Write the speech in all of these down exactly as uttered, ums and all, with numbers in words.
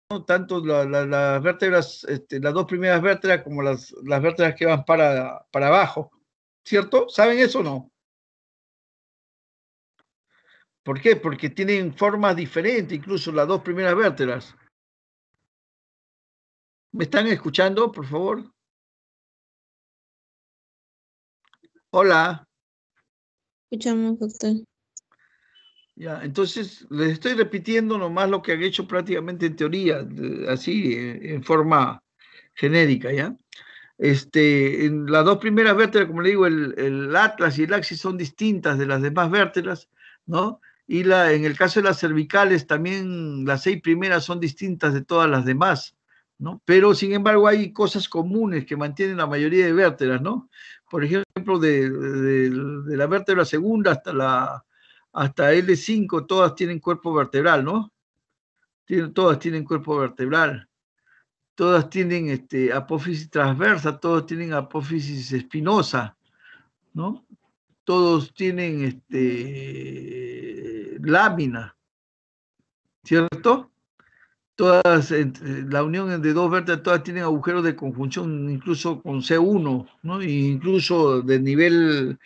¿no? Tanto la, la, las vértebras, este, las dos primeras vértebras como las, las vértebras que van para, para abajo, ¿cierto? ¿Saben eso o no? ¿Por qué? Porque tienen formas diferentes, incluso las dos primeras vértebras. ¿Me están escuchando, por favor? Hola. Escuchamos, doctor. Ya, entonces les estoy repitiendo nomás lo que han hecho prácticamente en teoría, así, en forma genérica, ¿ya? Este, en las dos primeras vértebras, como le digo, el, el atlas y el axis son distintas de las demás vértebras, ¿no? Y la, en el caso de las cervicales, también las seis primeras son distintas de todas las demás, ¿no? Pero, sin embargo, hay cosas comunes que mantienen la mayoría de vértebras, ¿no? Por ejemplo, de, de, de la vértebra segunda hasta la hasta L cinco, todas tienen cuerpo vertebral, ¿no? Tienen, todas tienen cuerpo vertebral. Todas tienen este, apófisis transversa, todos tienen apófisis espinosa, ¿no? Todos tienen este, lámina, ¿cierto? Todas, la unión de dos vértebras, todas tienen agujeros de conjunción, incluso con C uno, ¿no? E incluso de nivel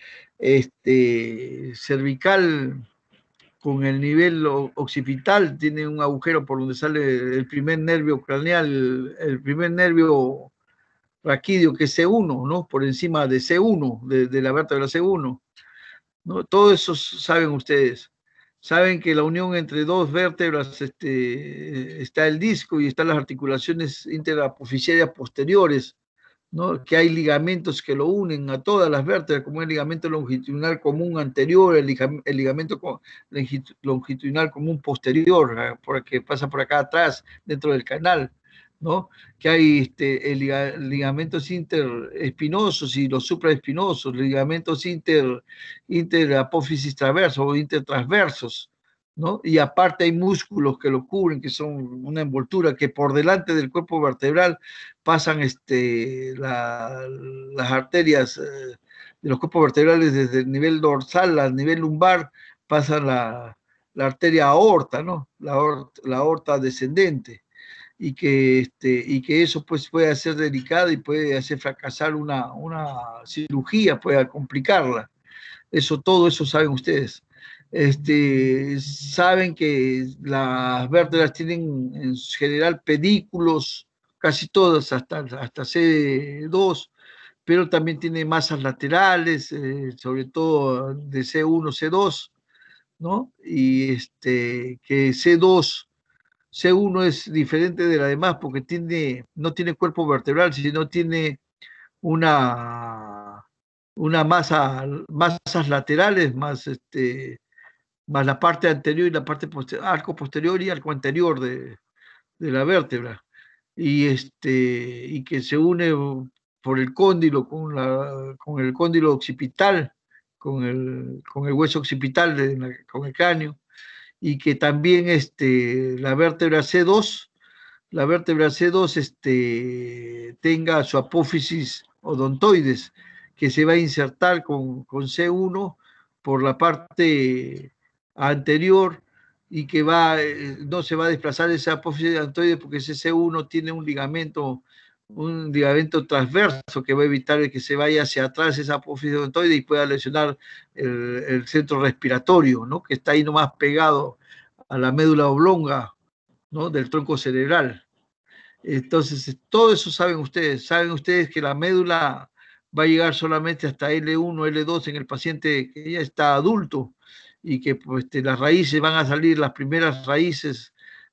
este, cervical con el nivel occipital, tiene un agujero por donde sale el primer nervio craneal, el primer nervio raquídeo, que es C uno, ¿no? Por encima de C uno, de, de la vértebra C uno, ¿no? Todo eso saben ustedes. Saben que la unión entre dos vértebras este, está el disco y están las articulaciones interapofisiarias posteriores, ¿no? Que hay ligamentos que lo unen a todas las vértebras, como el ligamento longitudinal común anterior, el, el ligamento longitudinal común posterior, porque pasa por acá atrás, dentro del canal, ¿no? Que hay este, el, ligamentos interespinosos y los supraespinosos, ligamentos inter, interapófisis transversos o intertransversos, ¿no? Y aparte hay músculos que lo cubren, que son una envoltura, que por delante del cuerpo vertebral pasan este, la, las arterias eh, de los cuerpos vertebrales desde el nivel dorsal al nivel lumbar, pasan la, la arteria aorta, ¿no? La, la aorta descendente. Y que, este, y que eso pues puede ser delicado y puede hacer fracasar una, una cirugía, puede complicarla. Eso, todo eso saben ustedes. Este, saben que las vértebras tienen en general pedículos, casi todas hasta, hasta C dos, pero también tiene masas laterales, eh, sobre todo de C uno, C dos, ¿no? Y este, que C dos, C uno es diferente de la demás porque tiene, no tiene cuerpo vertebral, sino tiene una, una masa, masas laterales más, este, más la parte anterior y la parte posterior, arco posterior y arco anterior de, de la vértebra. Y, este, y que se une por el cóndilo con, la, con el cóndilo occipital, con el, con el hueso occipital, de la, con el cráneo, y que también este, la vértebra C dos, la vértebra C dos este, tenga su apófisis odontoides, que se va a insertar con, con C uno por la parte anterior y que va, eh, no se va a desplazar esa apófisis odontoides porque ese C uno tiene un ligamento, un ligamento transverso que va a evitar que se vaya hacia atrás esa apófisis odontoide y pueda lesionar el, el centro respiratorio, ¿no? Que está ahí nomás pegado a la médula oblonga, ¿no? Del tronco cerebral. Entonces, todo eso saben ustedes. Saben ustedes que la médula va a llegar solamente hasta L uno, L dos en el paciente que ya está adulto y que pues, este, las raíces van a salir, las primeras raíces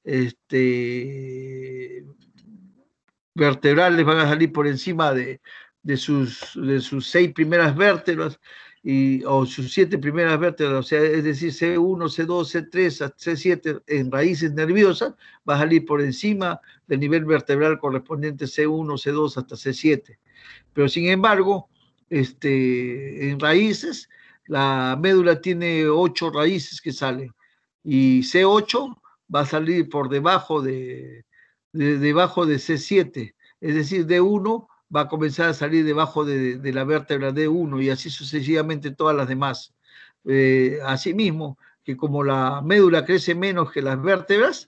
este, vertebrales van a salir por encima de, de, sus, de sus seis primeras vértebras y, o sus siete primeras vértebras, o sea, es decir, C uno, C dos, C tres, C siete en raíces nerviosas, va a salir por encima del nivel vertebral correspondiente C uno, C dos hasta C siete. Pero sin embargo, este, en raíces, la médula tiene ocho raíces que salen y C ocho va a salir por debajo de, de debajo de C siete, es decir, D uno va a comenzar a salir debajo de, de la vértebra D uno y así sucesivamente todas las demás. Eh, asimismo, que como la médula crece menos que las vértebras,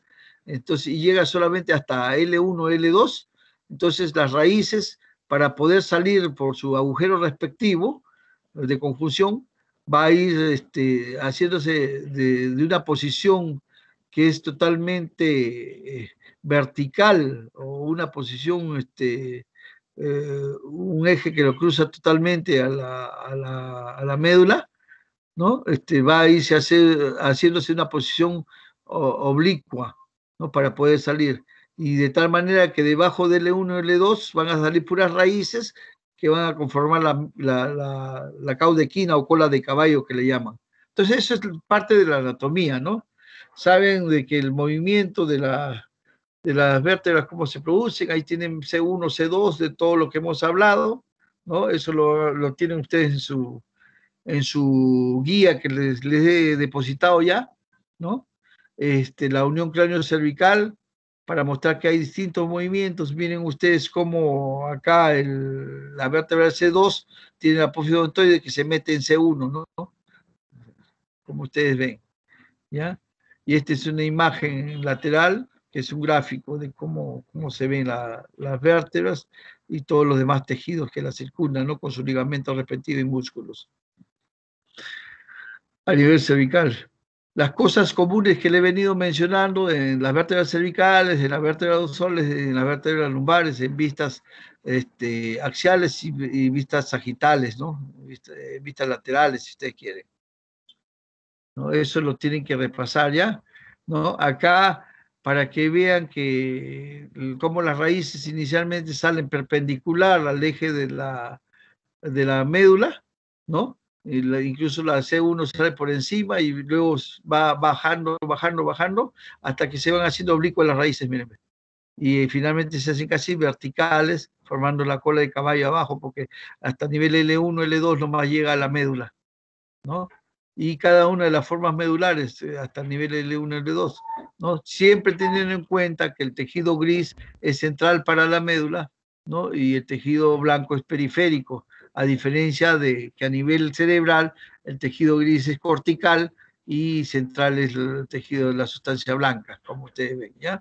entonces, y llega solamente hasta L uno, L dos, entonces las raíces, para poder salir por su agujero respectivo de conjunción, va a ir este, haciéndose de, de una posición que es totalmente eh, vertical, o una posición, este, eh, un eje que lo cruza totalmente a la, a la, a la médula, ¿no? Este, va a irse a hacer, haciéndose una posición o, oblicua, ¿no? Para poder salir. Y de tal manera que debajo del L uno y L dos van a salir puras raíces que van a conformar la, la, la, la caudequina o cola de caballo que le llaman. Entonces, eso es parte de la anatomía, ¿no? Saben de que el movimiento de, la, de las vértebras, cómo se producen, ahí tienen C uno, C dos, de todo lo que hemos hablado, ¿no? Eso lo, lo tienen ustedes en su, en su guía que les, les he depositado ya, ¿no? Este, la unión cráneo-cervical, para mostrar que hay distintos movimientos. Miren ustedes cómo acá el, la vértebra C dos tiene la apófisis odontoide que se mete en C uno, ¿no? Como ustedes ven, ¿ya? Y esta es una imagen lateral, que es un gráfico de cómo, cómo se ven la, las vértebras y todos los demás tejidos que la circundan, ¿no? Con sus ligamentos respectivos y músculos. A nivel cervical. Las cosas comunes que le he venido mencionando en las vértebras cervicales, en las vértebras dorsales, en las vértebras lumbares, en vistas este, axiales y, y vistas sagitales, ¿no? Vistas, vistas laterales, si ustedes quieren, ¿no? Eso lo tienen que repasar ya, ¿no? Acá, para que vean que cómo las raíces inicialmente salen perpendicular al eje de la, de la médula, ¿no? Y la, incluso la C uno sale por encima y luego va bajando, bajando, bajando, hasta que se van haciendo oblicuas las raíces, miren. Y eh, finalmente se hacen casi verticales, formando la cola de caballo abajo, porque hasta nivel L uno, L dos nomás llega a la médula, ¿no? Y cada una de las formas medulares, eh, hasta el nivel L uno, L dos, ¿no? Siempre teniendo en cuenta que el tejido gris es central para la médula, ¿no? Y el tejido blanco es periférico, a diferencia de que a nivel cerebral el tejido gris es cortical y central es el tejido de la sustancia blanca, como ustedes ven, ¿ya?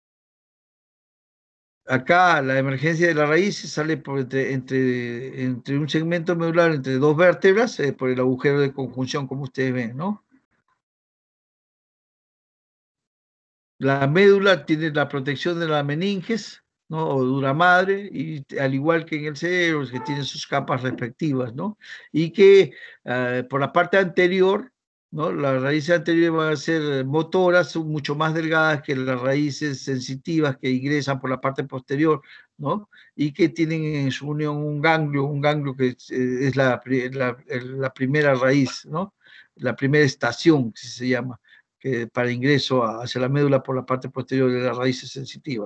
Acá la emergencia de la raíz sale por entre, entre, entre un segmento medular entre dos vértebras, eh, por el agujero de conjunción, como ustedes ven, ¿no? La médula tiene la protección de la meninges, ¿no? O dura madre, y al igual que en el cerebro, que tiene sus capas respectivas, ¿no? Y que eh, por la parte anterior, ¿no? Las raíces anteriores van a ser motoras, son mucho más delgadas que las raíces sensitivas que ingresan por la parte posterior, ¿no? Y que tienen en su unión un ganglio, un ganglio que es, eh, es la, la, la primera raíz, ¿no? La primera estación, que se llama, que para ingreso hacia la médula por la parte posterior de las raíces sensitivas,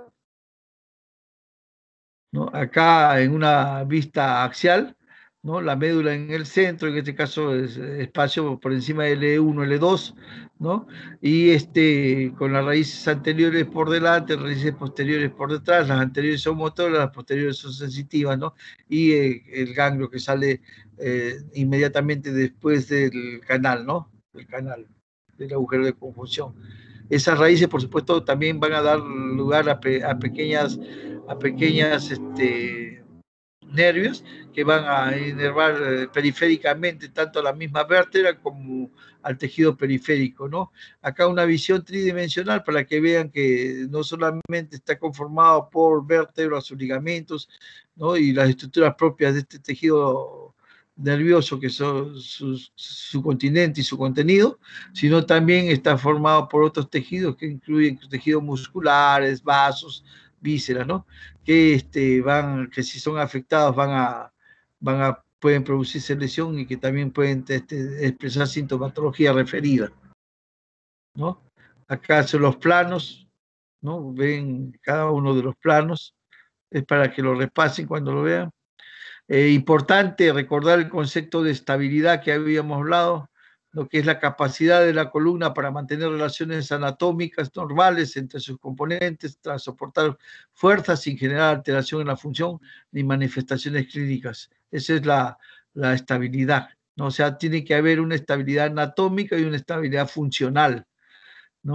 ¿no? Acá en una vista axial, ¿no? La médula en el centro, en este caso es espacio por encima de L uno, L dos, ¿no? Y este, con las raíces anteriores por delante, las raíces posteriores por detrás, las anteriores son motoras, las posteriores son sensitivas, ¿no? Y eh, el ganglio que sale eh, inmediatamente después del canal, ¿no? El canal, del agujero de conjunción. Esas raíces, por supuesto, también van a dar lugar a, pe a pequeñas, a pequeñas este, nervios que van a inervar eh, periféricamente tanto a la misma vértebra como al tejido periférico, ¿no? Acá una visión tridimensional para que vean que no solamente está conformado por vértebras o ligamentos, ¿no? Y las estructuras propias de este tejido nervioso, que son su, su continente y su contenido, sino también está formado por otros tejidos que incluyen tejidos musculares, vasos, vísceras, ¿no? Que, este, van, que si son afectados van a, van a, pueden producirse lesión y que también pueden este, expresar sintomatología referida, ¿no? Acá son los planos, ¿no? Ven cada uno de los planos, es para que lo repasen cuando lo vean. Eh, importante recordar el concepto de estabilidad que habíamos hablado, lo que es la capacidad de la columna para mantener relaciones anatómicas normales entre sus componentes, tras soportar fuerzas sin generar alteración en la función ni manifestaciones clínicas. Esa es la, la estabilidad, ¿no? O sea, tiene que haber una estabilidad anatómica y una estabilidad funcional, ¿no?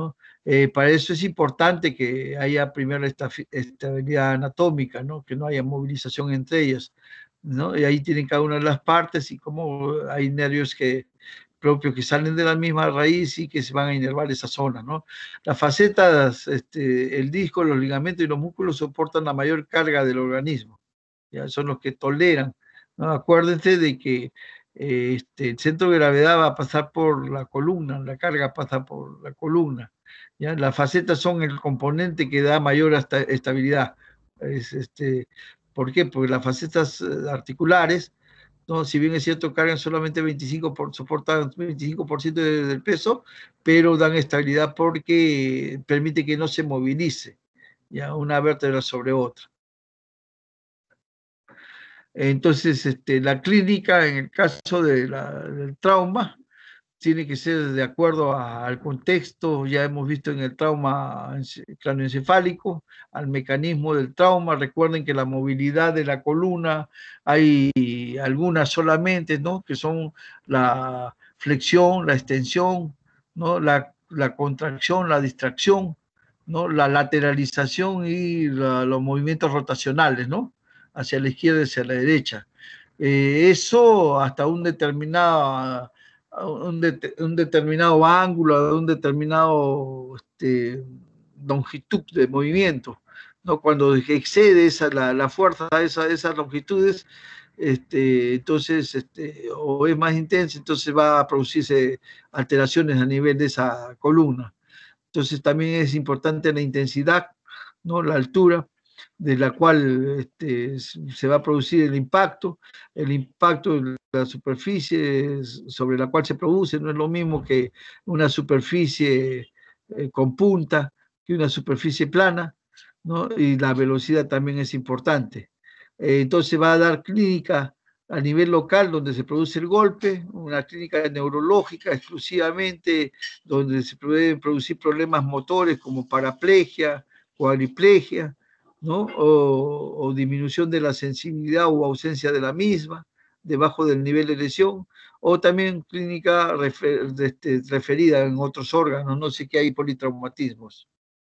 Eh, para eso es importante que haya primero esta estabilidad anatómica, ¿no? Que no haya movilización entre ellas, ¿no? Y ahí tienen cada una de las partes y como hay nervios que, propios que salen de la misma raíz y que se van a inervar esa zona, ¿no? Las facetas, este, el disco, los ligamentos y los músculos soportan la mayor carga del organismo, ¿ya? Son los que toleran, ¿no? Acuérdense de que eh, este, el centro de gravedad va a pasar por la columna, la carga pasa por la columna, ¿ya? Las facetas son el componente que da mayor hasta estabilidad. Es, este, ¿por qué? Porque las facetas eh, articulares, ¿no? Si bien es cierto, cargan solamente veinticinco por, soportan veinticinco por ciento de, del peso, pero dan estabilidad porque permite que no se movilice, ¿ya? Una vértebra sobre otra. Entonces, este, la clínica, en el caso de la, del trauma, tiene que ser de acuerdo a, al contexto, ya hemos visto en el trauma cráneoencefálico, al mecanismo del trauma. Recuerden que la movilidad de la columna, hay algunas solamente, ¿no? Que son la flexión, la extensión, ¿no? La, la contracción, la distracción, ¿no? La lateralización y la, los movimientos rotacionales, ¿no? Hacia la izquierda y hacia la derecha. Eh, eso hasta un determinado un, de, un, determinado ángulo, un determinado este, longitud de movimiento, ¿no? Cuando excede esa, la, la fuerza de esa, esas longitudes, este, entonces, este, o es más intensa, entonces va a producirse alteraciones a nivel de esa columna. Entonces también es importante la intensidad, ¿no? La altura de la cual este, se va a producir el impacto, el impacto de la superficie sobre la cual se produce no es lo mismo que una superficie eh, con punta, que una superficie plana, ¿no? Y la velocidad también es importante. Eh, entonces va a dar clínica a nivel local donde se produce el golpe, una clínica neurológica exclusivamente, donde se pueden producir problemas motores como paraplegia, cuadriplegia, ¿no? O, o disminución de la sensibilidad o ausencia de la misma, debajo del nivel de lesión, o también clínica refer, este, referida en otros órganos, no sé qué hay politraumatismos.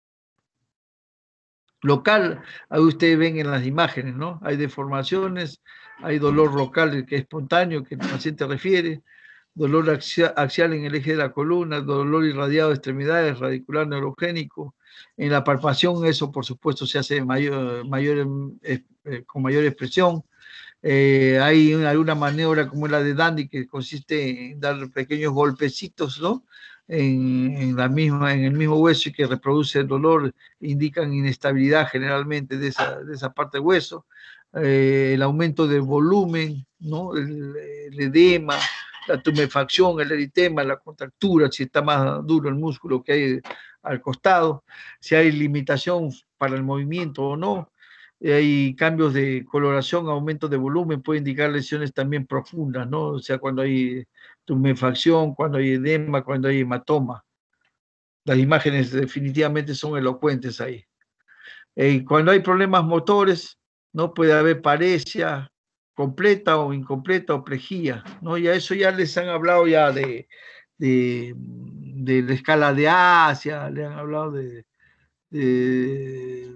Local, ahí ustedes ven en las imágenes, ¿no? Hay deformaciones, hay dolor local que es espontáneo, que el paciente refiere, dolor axial en el eje de la columna, dolor irradiado de extremidades, radicular neurogénico. En la palpación eso, por supuesto, se hace mayor, mayor, eh, con mayor expresión. Eh, hay una, alguna maniobra como la de Dandy que consiste en dar pequeños golpecitos, ¿no? En, en, la misma, en el mismo hueso y que reproduce el dolor, indican inestabilidad generalmente de esa, de esa parte del hueso. Eh, el aumento del volumen, ¿no? El, el edema, la tumefacción, el eritema, la contractura, si está más duro el músculo que hay al costado, si hay limitación para el movimiento o no. Hay cambios de coloración, aumento de volumen, puede indicar lesiones también profundas, ¿no? O sea, cuando hay tumefacción, cuando hay edema, cuando hay hematoma. Las imágenes definitivamente son elocuentes ahí. Eh, cuando hay problemas motores, ¿no? Puede haber paresia completa o incompleta o plejía, ¿no? Y a eso ya les han hablado ya de, de, de la escala de Asia, le han hablado de, de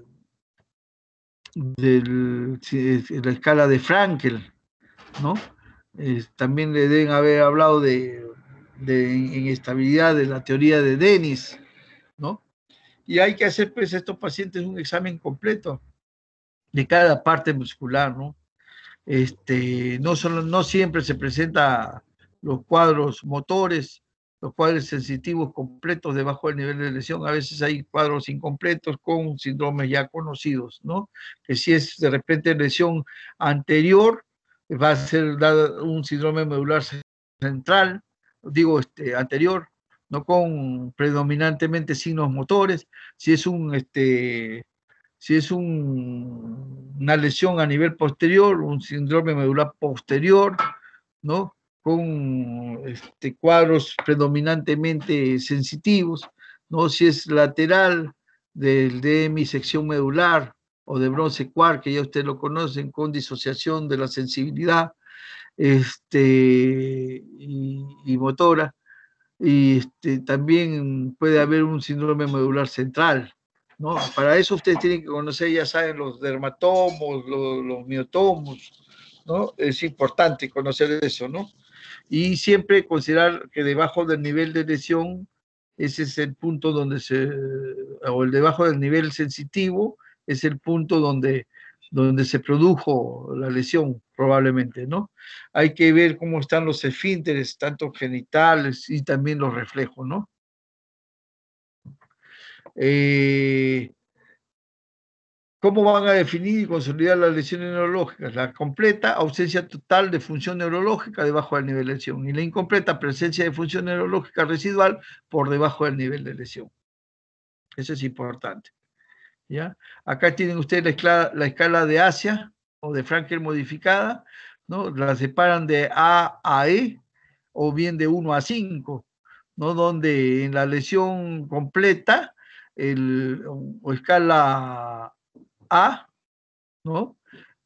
de la escala de Frankel, ¿no? Eh, también le deben haber hablado de, de inestabilidad de la teoría de Dennis, ¿no? Y hay que hacer, pues, a estos pacientes un examen completo de cada parte muscular, ¿no? Este, no, solo, no siempre se presenta los cuadros motores, los cuadros sensitivos completos debajo del nivel de lesión. A veces hay cuadros incompletos con síndromes ya conocidos, ¿no? Que si es de repente lesión anterior, va a ser dado un síndrome medular central, digo, este, anterior, no con predominantemente signos motores. Si es un, este, si es un, una lesión a nivel posterior, un síndrome medular posterior, ¿no? Con este, cuadros predominantemente sensitivos, ¿no? Si es lateral del de hemisección medular o de bronce quark, que ya ustedes lo conocen, con disociación de la sensibilidad este, y, y motora, y este, también puede haber un síndrome medular central, ¿no? Para eso ustedes tienen que conocer, ya saben, los dermatomos, los, los miotomos, ¿no? Es importante conocer eso, ¿no? Y siempre considerar que debajo del nivel de lesión, ese es el punto donde se, o el debajo del nivel sensitivo, es el punto donde, donde se produjo la lesión, probablemente, ¿no? Hay que ver cómo están los esfínteres, tanto genitales y también los reflejos, ¿no? Eh, ¿Cómo van a definir y consolidar las lesiones neurológicas? La completa ausencia total de función neurológica debajo del nivel de lesión y la incompleta presencia de función neurológica residual por debajo del nivel de lesión. Eso es importante, ¿ya? Acá tienen ustedes la escala, la escala de Asia o de Frankel modificada, ¿no? La separan de A a E o bien de uno a cinco, ¿no? Donde en la lesión completa el, o escala A, ¿no?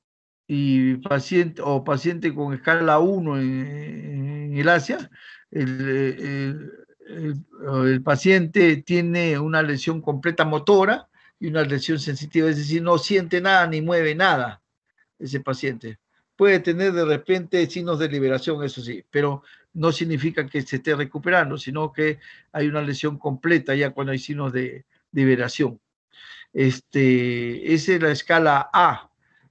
Y paciente o paciente con escala uno en, en el Asia, el, el, el, el, paciente tiene una lesión completa motora y una lesión sensitiva, es decir, no siente nada ni mueve nada ese paciente. Puede tener de repente signos de liberación, eso sí, pero no significa que se esté recuperando, sino que hay una lesión completa ya cuando hay signos de liberación. Este, esa es la escala A.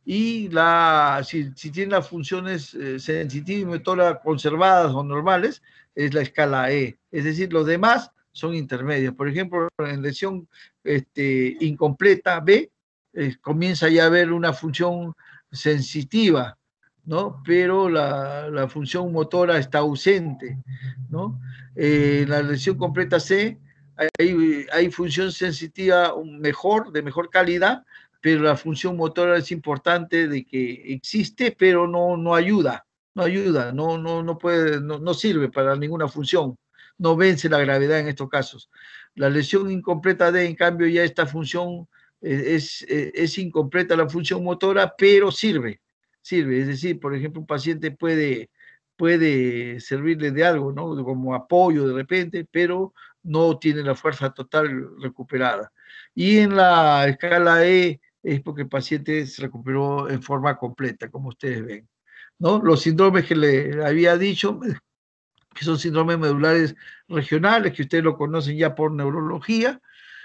Y la, si, si tiene las funciones eh, sensitiva y motora conservadas o normales, es la escala E. Es decir, los demás son intermedios. Por ejemplo, en lesión este, incompleta B, eh, comienza ya a haber una función sensitiva, ¿no? Pero la, la función motora está ausente, ¿no? Eh, la lesión completa C, hay, hay función sensitiva mejor, de mejor calidad, pero la función motora es importante de que existe, pero no, no ayuda, no ayuda, no, no, no, puede, no, no sirve para ninguna función, no vence la gravedad en estos casos. La lesión incompleta D, en cambio, ya esta función es, es, es incompleta la función motora, pero sirve, sirve. Es decir, por ejemplo, un paciente puede, puede servirle de algo, ¿no? Como apoyo de repente, pero no tiene la fuerza total recuperada. Y en la escala E es porque el paciente se recuperó en forma completa, como ustedes ven, ¿no? Los síndromes que le había dicho, que son síndromes medulares regionales, que ustedes lo conocen ya por neurología,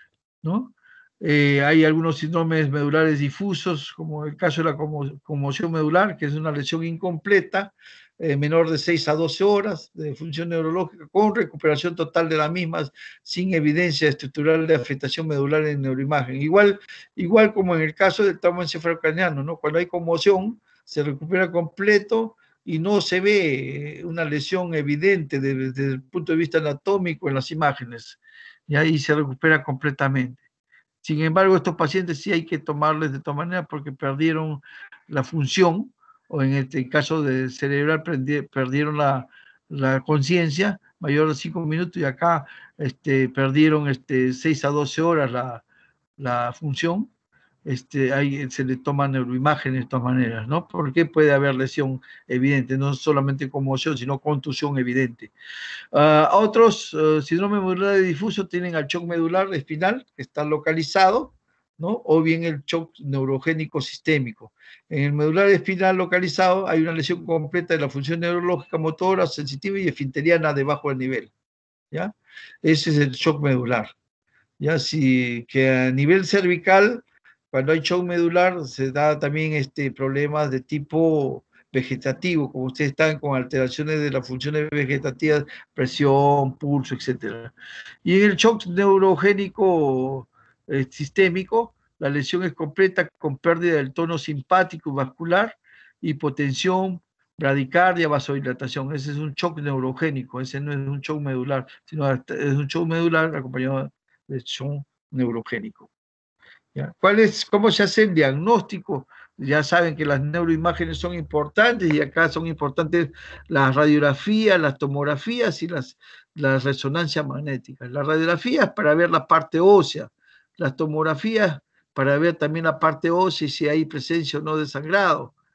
¿no? Eh, hay algunos síndromes medulares difusos, como el caso de la conmo conmoción medular, que es una lesión incompleta, eh, menor de seis a doce horas de función neurológica, con recuperación total de la misma, sin evidencia estructural de afectación medular en neuroimagen. Igual, igual como en el caso del trauma encefalocraniano, ¿no? Cuando hay conmoción, se recupera completo y no se ve una lesión evidente desde, desde el punto de vista anatómico en las imágenes, y ahí se recupera completamente. Sin embargo, estos pacientes sí hay que tomarles de todas maneras porque perdieron la función, o en este caso de cerebral, perdieron la, la conciencia mayor de cinco minutos y acá este, perdieron este, seis a doce horas la, la función. Este, ahí se le toman neuroimágenes de todas maneras, ¿no? Porque puede haber lesión evidente, no solamente conmoción, sino contusión evidente. Uh, otros uh, síndromes medulares difusos tienen al shock medular espinal, que está localizado, ¿no? O bien el shock neurogénico sistémico. En el medular espinal localizado hay una lesión completa de la función neurológica, motora, sensitiva y esfinteriana debajo del nivel, ¿ya? Ese es el shock medular, ¿ya? Si, que a nivel cervical, cuando hay shock medular, se da también este, problemas de tipo vegetativo, como ustedes están con alteraciones de las funciones vegetativas, presión, pulso, etcétera. Y en el shock neurogénico eh, sistémico, la lesión es completa con pérdida del tono simpático y vascular, hipotensión, bradicardia, vasodilatación. Ese es un shock neurogénico, ese no es un shock medular, sino es un shock medular acompañado de shock neurogénico. ¿Ya? ¿Cuál es, ¿Cómo se hace el diagnóstico? Ya saben que las neuroimágenes son importantes y acá son importantes las radiografías, las tomografías y las, las resonancias magnéticas. Las radiografías para ver la parte ósea, las tomografías para ver también la parte ósea y si hay presencia o no de sangrado,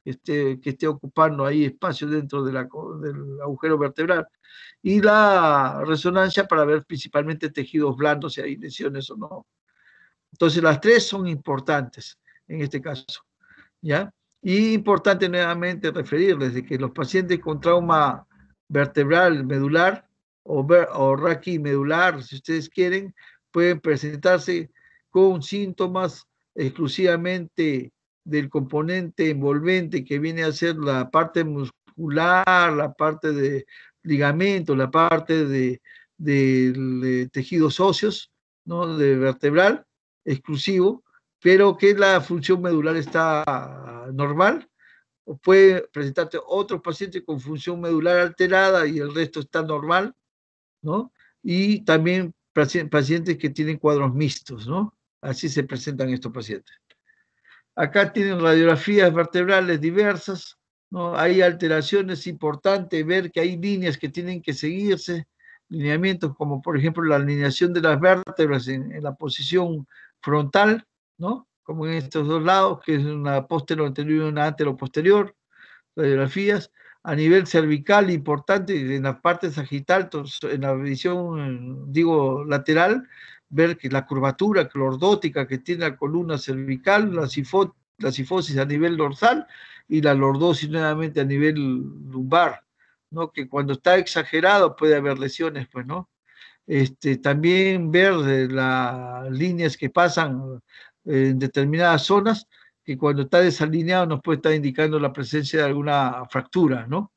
que esté, que esté ocupando ahí espacio dentro de la, del agujero vertebral. Y la resonancia para ver principalmente tejidos blandos, si hay lesiones o no. Entonces, las tres son importantes en este caso, ¿ya? Y importante nuevamente referirles de que los pacientes con trauma vertebral medular o, ver, o raquimedular, si ustedes quieren, pueden presentarse con síntomas exclusivamente del componente envolvente que viene a ser la parte muscular, la parte de ligamento, la parte de, de, de tejidos óseos, ¿no? De vertebral exclusivo, pero que la función medular está normal, o puede presentarte otros pacientes con función medular alterada y el resto está normal, ¿no? Y también pacientes que tienen cuadros mixtos, ¿no? Así se presentan estos pacientes. Acá tienen radiografías vertebrales diversas, ¿no? Hay alteraciones importantes, ver que hay líneas que tienen que seguirse, lineamientos como por ejemplo la alineación de las vértebras en, en la posición frontal, ¿no? Como en estos dos lados, que es una postero anterior y una antero posterior, radiografías. A nivel cervical, importante, en la parte sagital, en la visión, digo, lateral, ver que la curvatura lordótica que tiene la columna cervical, la, sifo, la sifosis a nivel dorsal y la lordosis nuevamente a nivel lumbar, ¿no? Que cuando está exagerado puede haber lesiones, pues, ¿no? Este, también ver las líneas que pasan en determinadas zonas, que cuando está desalineado nos puede estar indicando la presencia de alguna fractura, ¿no?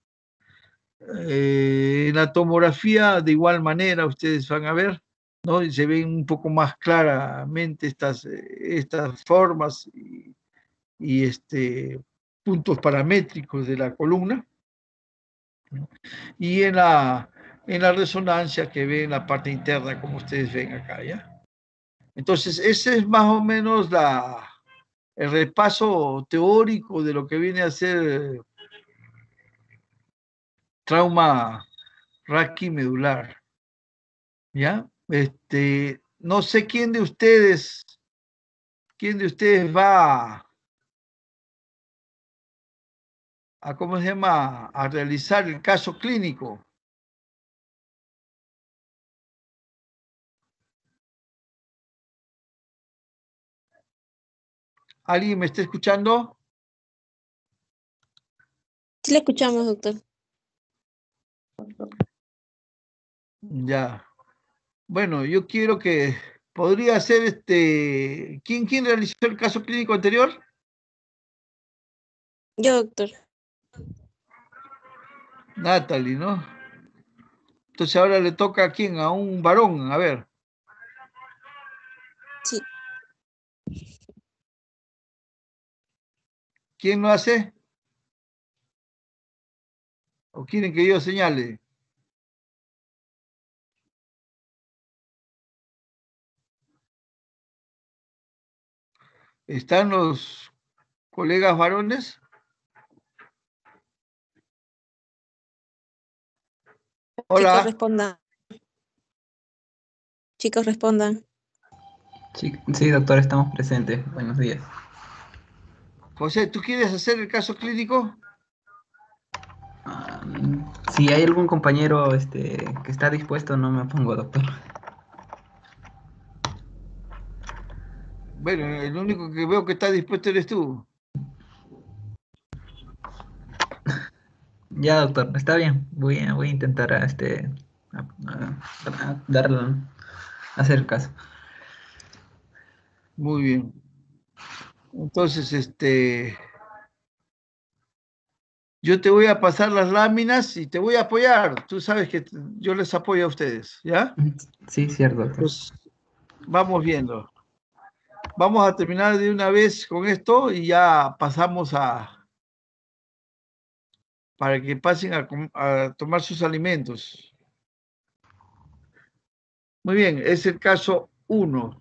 Eh, en la tomografía, de igual manera, ustedes van a ver, ¿no? Y se ven un poco más claramente estas, estas formas y, y este, puntos paramétricos de la columna. Y en la, en la resonancia que ve en la parte interna, como ustedes ven acá, ¿ya? Entonces, ese es más o menos la, el repaso teórico de lo que viene a ser trauma raquimedular, ¿ya? Este, no sé quién de ustedes, quién de ustedes va a, a ¿cómo se llama?, a realizar el caso clínico. ¿Alguien me está escuchando? Sí le escuchamos, doctor. Ya. Bueno, yo quiero que podría ser este. ¿Quién, quién realizó el caso clínico anterior? Yo, doctor. Natalie, ¿no? Entonces ahora le toca a quién, a un varón, a ver. Sí. ¿Quién lo hace? ¿O quieren que yo señale? ¿Están los colegas varones? Hola. Chicos, respondan. Chicos, respondan. Sí, sí, doctor, estamos presentes. Buenos días. José, ¿tú quieres hacer el caso clínico? Um, si hay algún compañero este, que está dispuesto, no me opongo, doctor. Bueno, el único que veo que está dispuesto eres tú. Ya, doctor, está bien. Voy a, voy a intentar a, este, a, a, a darle, a hacer el caso. Muy bien. Entonces, este, yo te voy a pasar las láminas y te voy a apoyar. Tú sabes que yo les apoyo a ustedes, ¿ya? Sí, cierto, doctor. Pues vamos viendo. Vamos a terminar de una vez con esto y ya pasamos a, para que pasen a, a tomar sus alimentos. Muy bien, es el caso uno.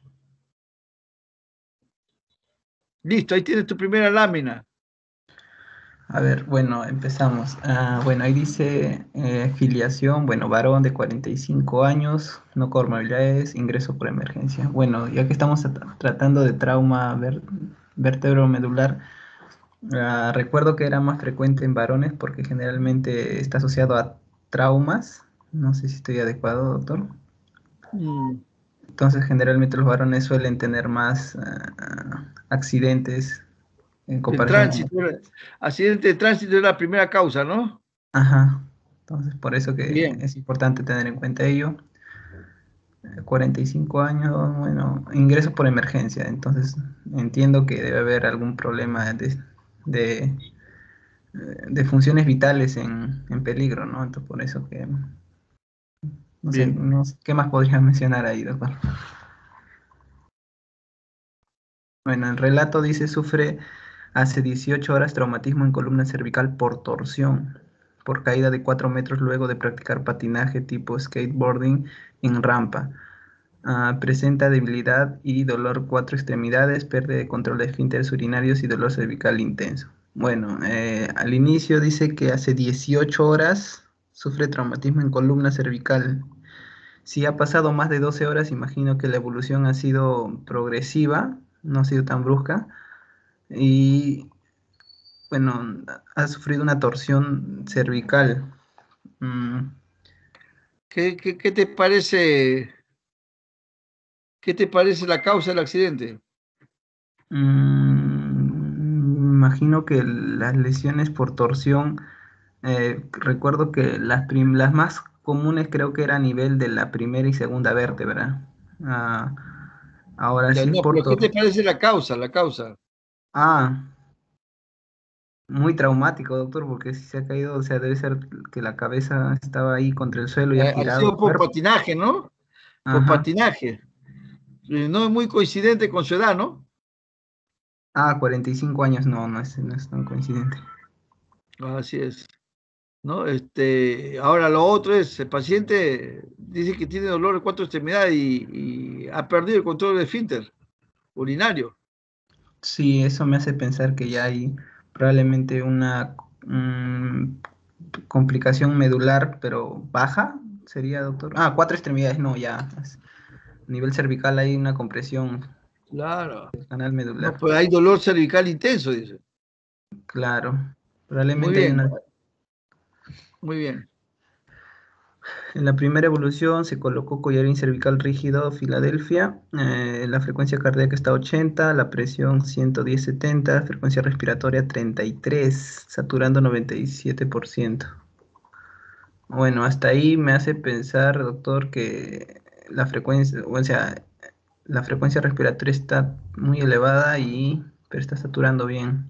Listo, ahí tienes tu primera lámina. A ver, bueno, empezamos. Ah, bueno, ahí dice eh, filiación, bueno, varón de cuarenta y cinco años, no comorbilidades, ingreso por emergencia. Bueno, ya que estamos tratando de trauma ver, vertebromedular, Ah, recuerdo que era más frecuente en varones porque generalmente está asociado a traumas. No sé si estoy adecuado, doctor. Mm. Entonces, generalmente los varones suelen tener más ah, accidentes en El comparación con... tránsito, era- accidente de tránsito es la primera causa, ¿no? Ajá. Entonces, por eso que Bien, es importante tener en cuenta ello. Eh, cuarenta y cinco años, bueno, ingreso por emergencia. Entonces, entiendo que debe haber algún problema de, de, de funciones vitales en, en peligro, ¿no? Entonces, por eso que, no sé, bien. no sé, ¿qué más podría mencionar ahí, doctor? Bueno, el relato dice, sufre hace dieciocho horas traumatismo en columna cervical por torsión, por caída de cuatro metros luego de practicar patinaje tipo skateboarding en rampa. Ah, presenta debilidad y dolor cuatro extremidades, pérdida de control de esfínteres urinarios y dolor cervical intenso. Bueno, eh, al inicio dice que hace dieciocho horas sufre traumatismo en columna cervical. Si ha pasado más de doce horas, imagino que la evolución ha sido progresiva, no ha sido tan brusca. Y bueno, ha sufrido una torsión cervical. Mm, ¿Qué, qué, qué te parece, qué te parece la causa del accidente? mm, imagino que las lesiones por torsión, eh, recuerdo que las, prim- las más comunes creo que era a nivel de la primera y segunda vértebra. Ah, ahora Ya sí, no, por pero ¿qué te torsión. parece la causa, la causa? Ah, muy traumático, doctor, porque si se ha caído, o sea, debe ser que la cabeza estaba ahí contra el suelo y ha Eh, ha girado el sido por cuerpo. patinaje, ¿no? Por Ajá. patinaje. Eh, No es muy coincidente con su edad, ¿no? Ah, cuarenta y cinco años, no, no es, no es tan coincidente. Así es, ¿no? Este, ahora lo otro es, el paciente dice que tiene dolor de cuatro extremidades y, y ha perdido el control del esfínter urinario. Sí, eso me hace pensar que ya hay probablemente una mm, complicación medular, pero baja, sería, doctor. Ah, cuatro extremidades, no, ya. es- A nivel cervical hay una compresión Claro. del canal No, medular. pues hay dolor cervical intenso, dice. Claro, Muy probablemente hay bien, una... muy bien. En la primera evolución se colocó collarín cervical rígido Filadelfia, eh, la frecuencia cardíaca está ochenta, la presión ciento diez setenta, frecuencia respiratoria treinta y tres, saturando noventa y siete por ciento. Bueno, hasta ahí me hace pensar, doctor, que la frecuencia, o sea, la frecuencia respiratoria está muy elevada y pero está saturando bien.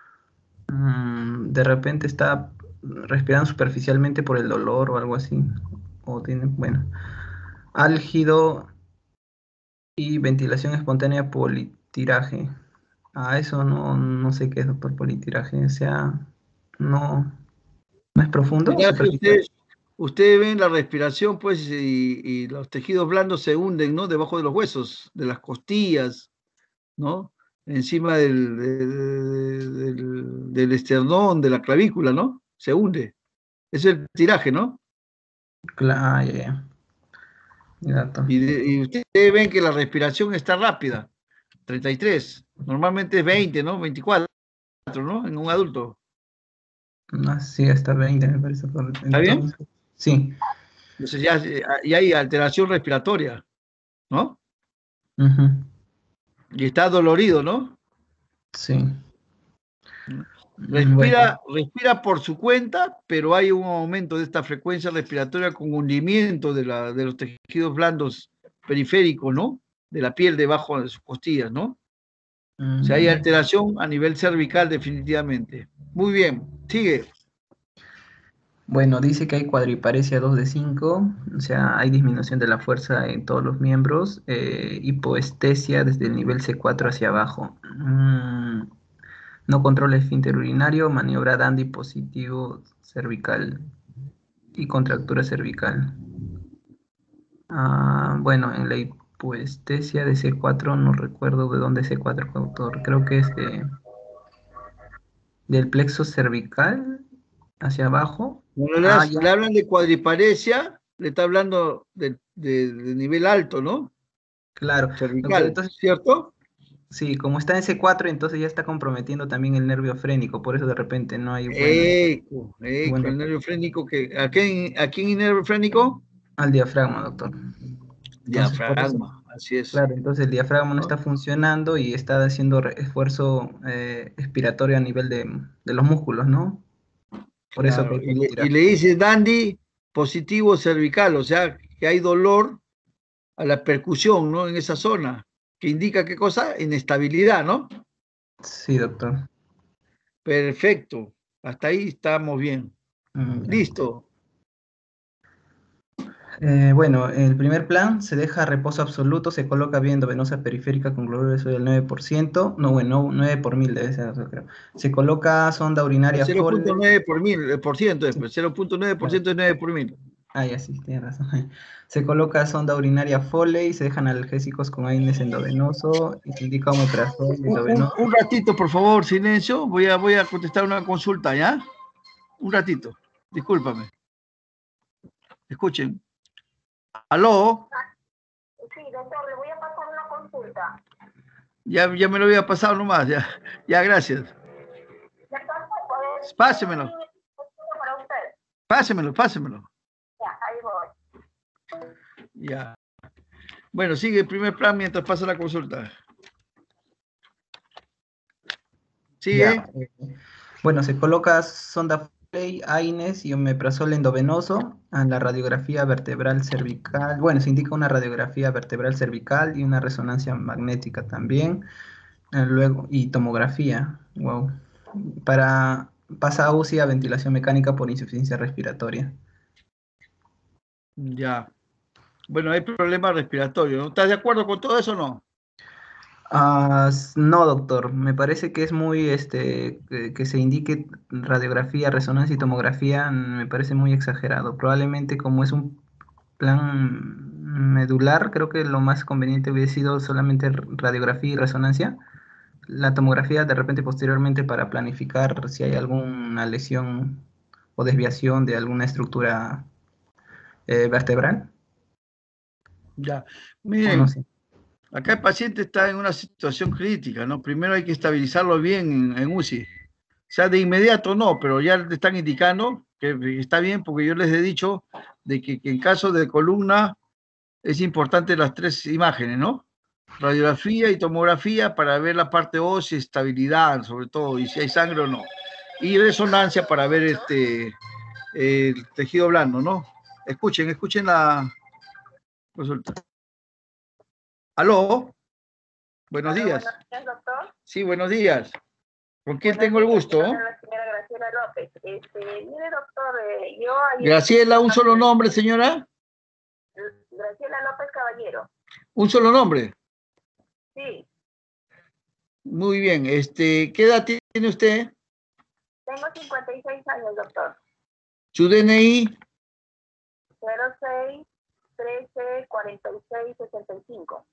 Mm, de repente está respirando superficialmente por el dolor o algo así. O tiene, bueno, álgido y ventilación espontánea politiraje. Ah, eso no, no sé qué es, doctor, politiraje. O sea, no, no es profundo o Mira que superficial. ustedes, ustedes ven la respiración, pues, y, y los tejidos blandos se hunden, ¿no? Debajo de los huesos, de las costillas, ¿no? Encima del, de- del, del esternón, de la clavícula, ¿no? Se hunde. Eso es el tiraje, ¿no? Cla- ah, ya, ya. Ya, doctor. Y, de- y ustedes ven que la respiración está rápida, treinta y tres. Normalmente es veinte, ¿no? veinticuatro, ¿no? En un adulto. No, sí, hasta veinte me parece. Por- ¿Está bien? Entonces, sí. Entonces ya, ya hay alteración respiratoria, ¿no? Ujú, Y está dolorido, ¿no? sí. Mm, bueno, Respira, respira por su cuenta, pero hay un aumento de esta frecuencia respiratoria con hundimiento de, la, de los tejidos blandos periféricos, ¿no? De la piel debajo de sus costillas, ¿no? O sea, hay mm, alteración a nivel cervical definitivamente. Muy bien, sigue. bueno, dice que hay cuadriparesia dos de cinco, o sea, hay disminución de la fuerza en todos los miembros, eh, hipoestesia desde el nivel C cuatro hacia abajo. Mm, no controla esfínter urinario, maniobra dandy positivo cervical y contractura cervical. Ah, bueno, en la hipoestesia de C cuatro, no recuerdo de dónde es C cuatro fue autor, creo que es de, del plexo cervical hacia abajo. Bueno, le, Ah, das- ya, le hablan de cuadriparesia, le está hablando de, de- de nivel alto, ¿no? claro. Doctor, Cervical, entonces, ¿cierto? Sí, como está en C cuatro, entonces ya está comprometiendo también el nervio frénico, por eso de repente no hay buen, Eco, eco, buen el nervio frénico que, ¿a quién, a quién el nervio frénico? al diafragma, doctor. Entonces, por eso, Diafragma, así es. claro, entonces el diafragma no ¿No? está funcionando y está haciendo re- esfuerzo eh, expiratorio a nivel de, de los músculos, ¿no? Por eso que Claro, hay y le, y politiraje. le dice Dandy positivo cervical, o sea, que hay dolor a la percusión, ¿no? En esa zona, que indica qué cosa, inestabilidad, ¿no? Sí, doctor. Perfecto, hasta ahí estamos bien. Mm, ya. Listo. Eh, bueno, el primer plan se deja reposo absoluto, se coloca vía endovenosa periférica con cloruro de sodio del nueve por ciento, no, bueno, nueve por mil debe ser, yo creo. Se coloca sonda El urinaria cero punto Foley. nueve por mil, eh, por ciento Sí, después, cero punto nueve por claro. ciento es nueve por mil. Ah, ya sí, tienes razón. Se coloca sonda urinaria Foley, se dejan analgésicos con AINES endovenoso y se indica omeprazol Un, un- endovenoso. un ratito, por favor, silencio. Voy a, voy a contestar una consulta, ¿ya? Un ratito. Discúlpame. Escuchen. ¿Aló? Sí, doctor, le voy a pasar una consulta. Ya, ya me lo había pasado nomás. Ya, ya gracias. Doctor, ¿puede- Pásemelo. para usted? Pásemelo, pásemelo. Ya, ahí voy. Ya. Bueno, sigue el primer plan mientras pasa la consulta. Ya. Sigue. eh, Bueno, se coloca sonda Foley, AINES y omeprazol endovenoso a la radiografía vertebral cervical. Bueno, se indica una radiografía vertebral cervical y una resonancia magnética también. Eh, luego, y tomografía. Wow. Para, pasa a U C I a ventilación mecánica por insuficiencia respiratoria. Ya. Bueno, hay problemas respiratorios, ¿no? ¿Estás de acuerdo con todo eso o no? Ah, s- no, doctor. Me parece que es muy, este, que, que se indique radiografía, resonancia y tomografía, mm, me parece muy exagerado. Probablemente como es un plan medular, creo que lo más conveniente hubiese sido solamente r- radiografía y resonancia. La tomografía de repente posteriormente para planificar si hay alguna lesión o desviación de alguna estructura eh, vertebral, Ya. o no Miren, sé. acá el paciente está en una situación crítica, ¿no? Primero hay que estabilizarlo bien en, en U C I. O sea, de inmediato no, pero ya le están indicando que está bien porque yo les he dicho de que, que en caso de columna es importante las tres imágenes, ¿no? Radiografía y tomografía para ver la parte ósea, estabilidad, sobre todo, y si hay sangre o no. Y resonancia para ver este el tejido blando, ¿no? Escuchen, escuchen la consulta. ¿Aló? Buenos Hola, días. buenos días, doctor. Sí, buenos días. ¿Con quién Buenos tengo el días, gusto? habla la señora Graciela López. Este, mire, doctor, eh, yo ayer... Graciela, un solo nombre, señora. Graciela López Caballero. Un solo nombre. Sí, Muy bien. Este, ¿qué edad tiene usted? tengo cincuenta y seis años, doctor. Su D N I, cero seis trece cuarenta y seis sesenta y cinco.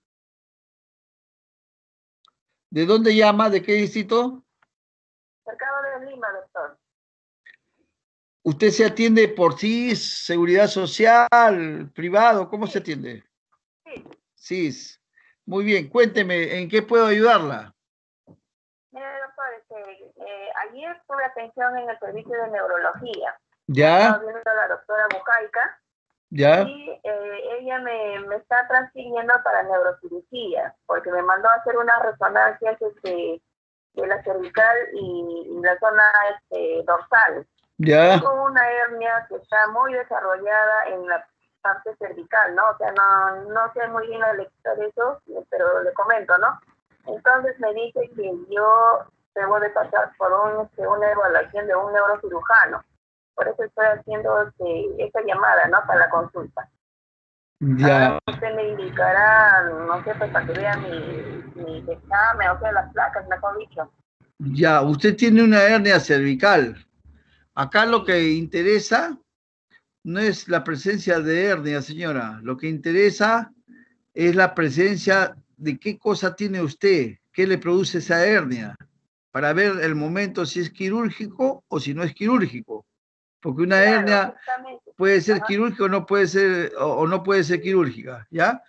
¿de dónde llama? ¿De qué distrito? Cercado de Lima, doctor. ¿Usted se atiende por sí, seguridad social, privado? ¿Cómo se atiende? Sí, Sí. Muy bien. Cuénteme, ¿en qué puedo ayudarla? mire, doctor, este, eh, ayer tuve atención en el servicio de neurología. ¿Ya? Estaba viendo a la doctora Bucaica. ¿Ya? Y eh, ella me, me está transfiriendo para neurocirugía, porque me mandó a hacer unas resonancias este, de la cervical y, y la zona este, dorsal. ¿Ya? Tengo una hernia que está muy desarrollada en la parte cervical, ¿no? O sea, no, no sé muy bien la lectura de eso, pero le comento, ¿no? Entonces me dice que yo debo de pasar por un, este, una evaluación de un neurocirujano. Por eso estoy haciendo este, esta llamada, ¿no? Para la consulta. Ya. Ahora usted me indicará, no sé, pues para que vea mi, mi examen, o sea, las placas, mejor dicho. Ya. Usted tiene una hernia cervical. Acá lo que interesa no es la presencia de hernia, señora. Lo que interesa es la presencia de qué cosa tiene usted, qué le produce esa hernia, para ver el momento si es quirúrgico o si no es quirúrgico. Porque una Claro, hernia justamente. puede ser Ajá. quirúrgica o no puede ser, o, o no puede ser quirúrgica, ¿ya?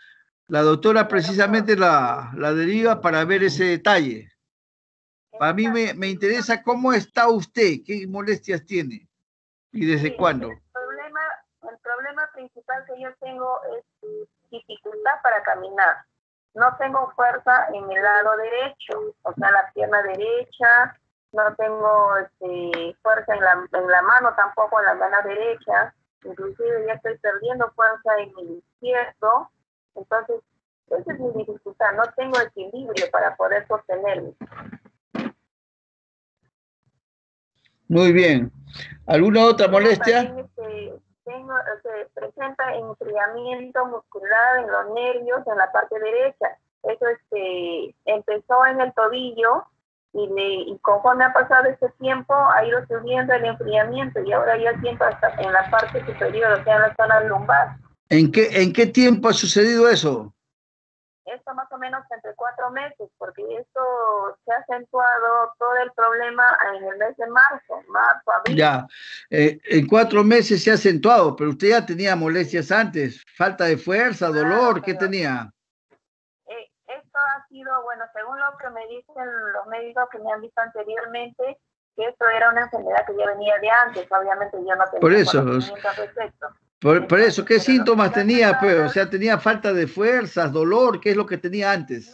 La doctora precisamente la, la deriva para ver ese detalle. Para mí me, me interesa cómo está usted, qué molestias tiene y desde Sí, cuándo. El problema, el problema principal que yo tengo es dificultad para caminar. No tengo fuerza en el lado derecho, o sea, la pierna derecha, no tengo este, fuerza en la, en la mano tampoco, en la mano derecha, inclusive ya estoy perdiendo fuerza en el izquierdo, entonces esa es mi dificultad, no tengo equilibrio para poder sostenerme. Muy bien. ¿Alguna otra Tengo molestia? también, este, tengo, se presenta enfriamiento muscular en los nervios en la parte derecha. Eso este, empezó en el tobillo y, le, y conforme ha pasado este tiempo ha ido subiendo el enfriamiento y ahora ya siento hasta en la parte superior, o sea, en la zona lumbar. ¿En qué, en qué tiempo ha sucedido eso? Esto más o menos entre cuatro meses, porque esto se ha acentuado todo el problema en el mes de marzo, marzo, abril. Ya, eh, en cuatro meses se ha acentuado, pero usted ya tenía molestias antes, falta de fuerza, Claro, dolor, ¿qué pero- tenía? Eh, esto ha sido, bueno, según lo que me dicen los médicos que me han visto anteriormente, que esto era una enfermedad que ya venía de antes, obviamente yo no tenía Por eso, conocimiento al respecto. por, por eso, ¿qué Entonces, pero lo síntomas que me ha tenía, pues? O pasado- sea, tenía falta de fuerzas, dolor, ¿qué es lo que tenía antes? No,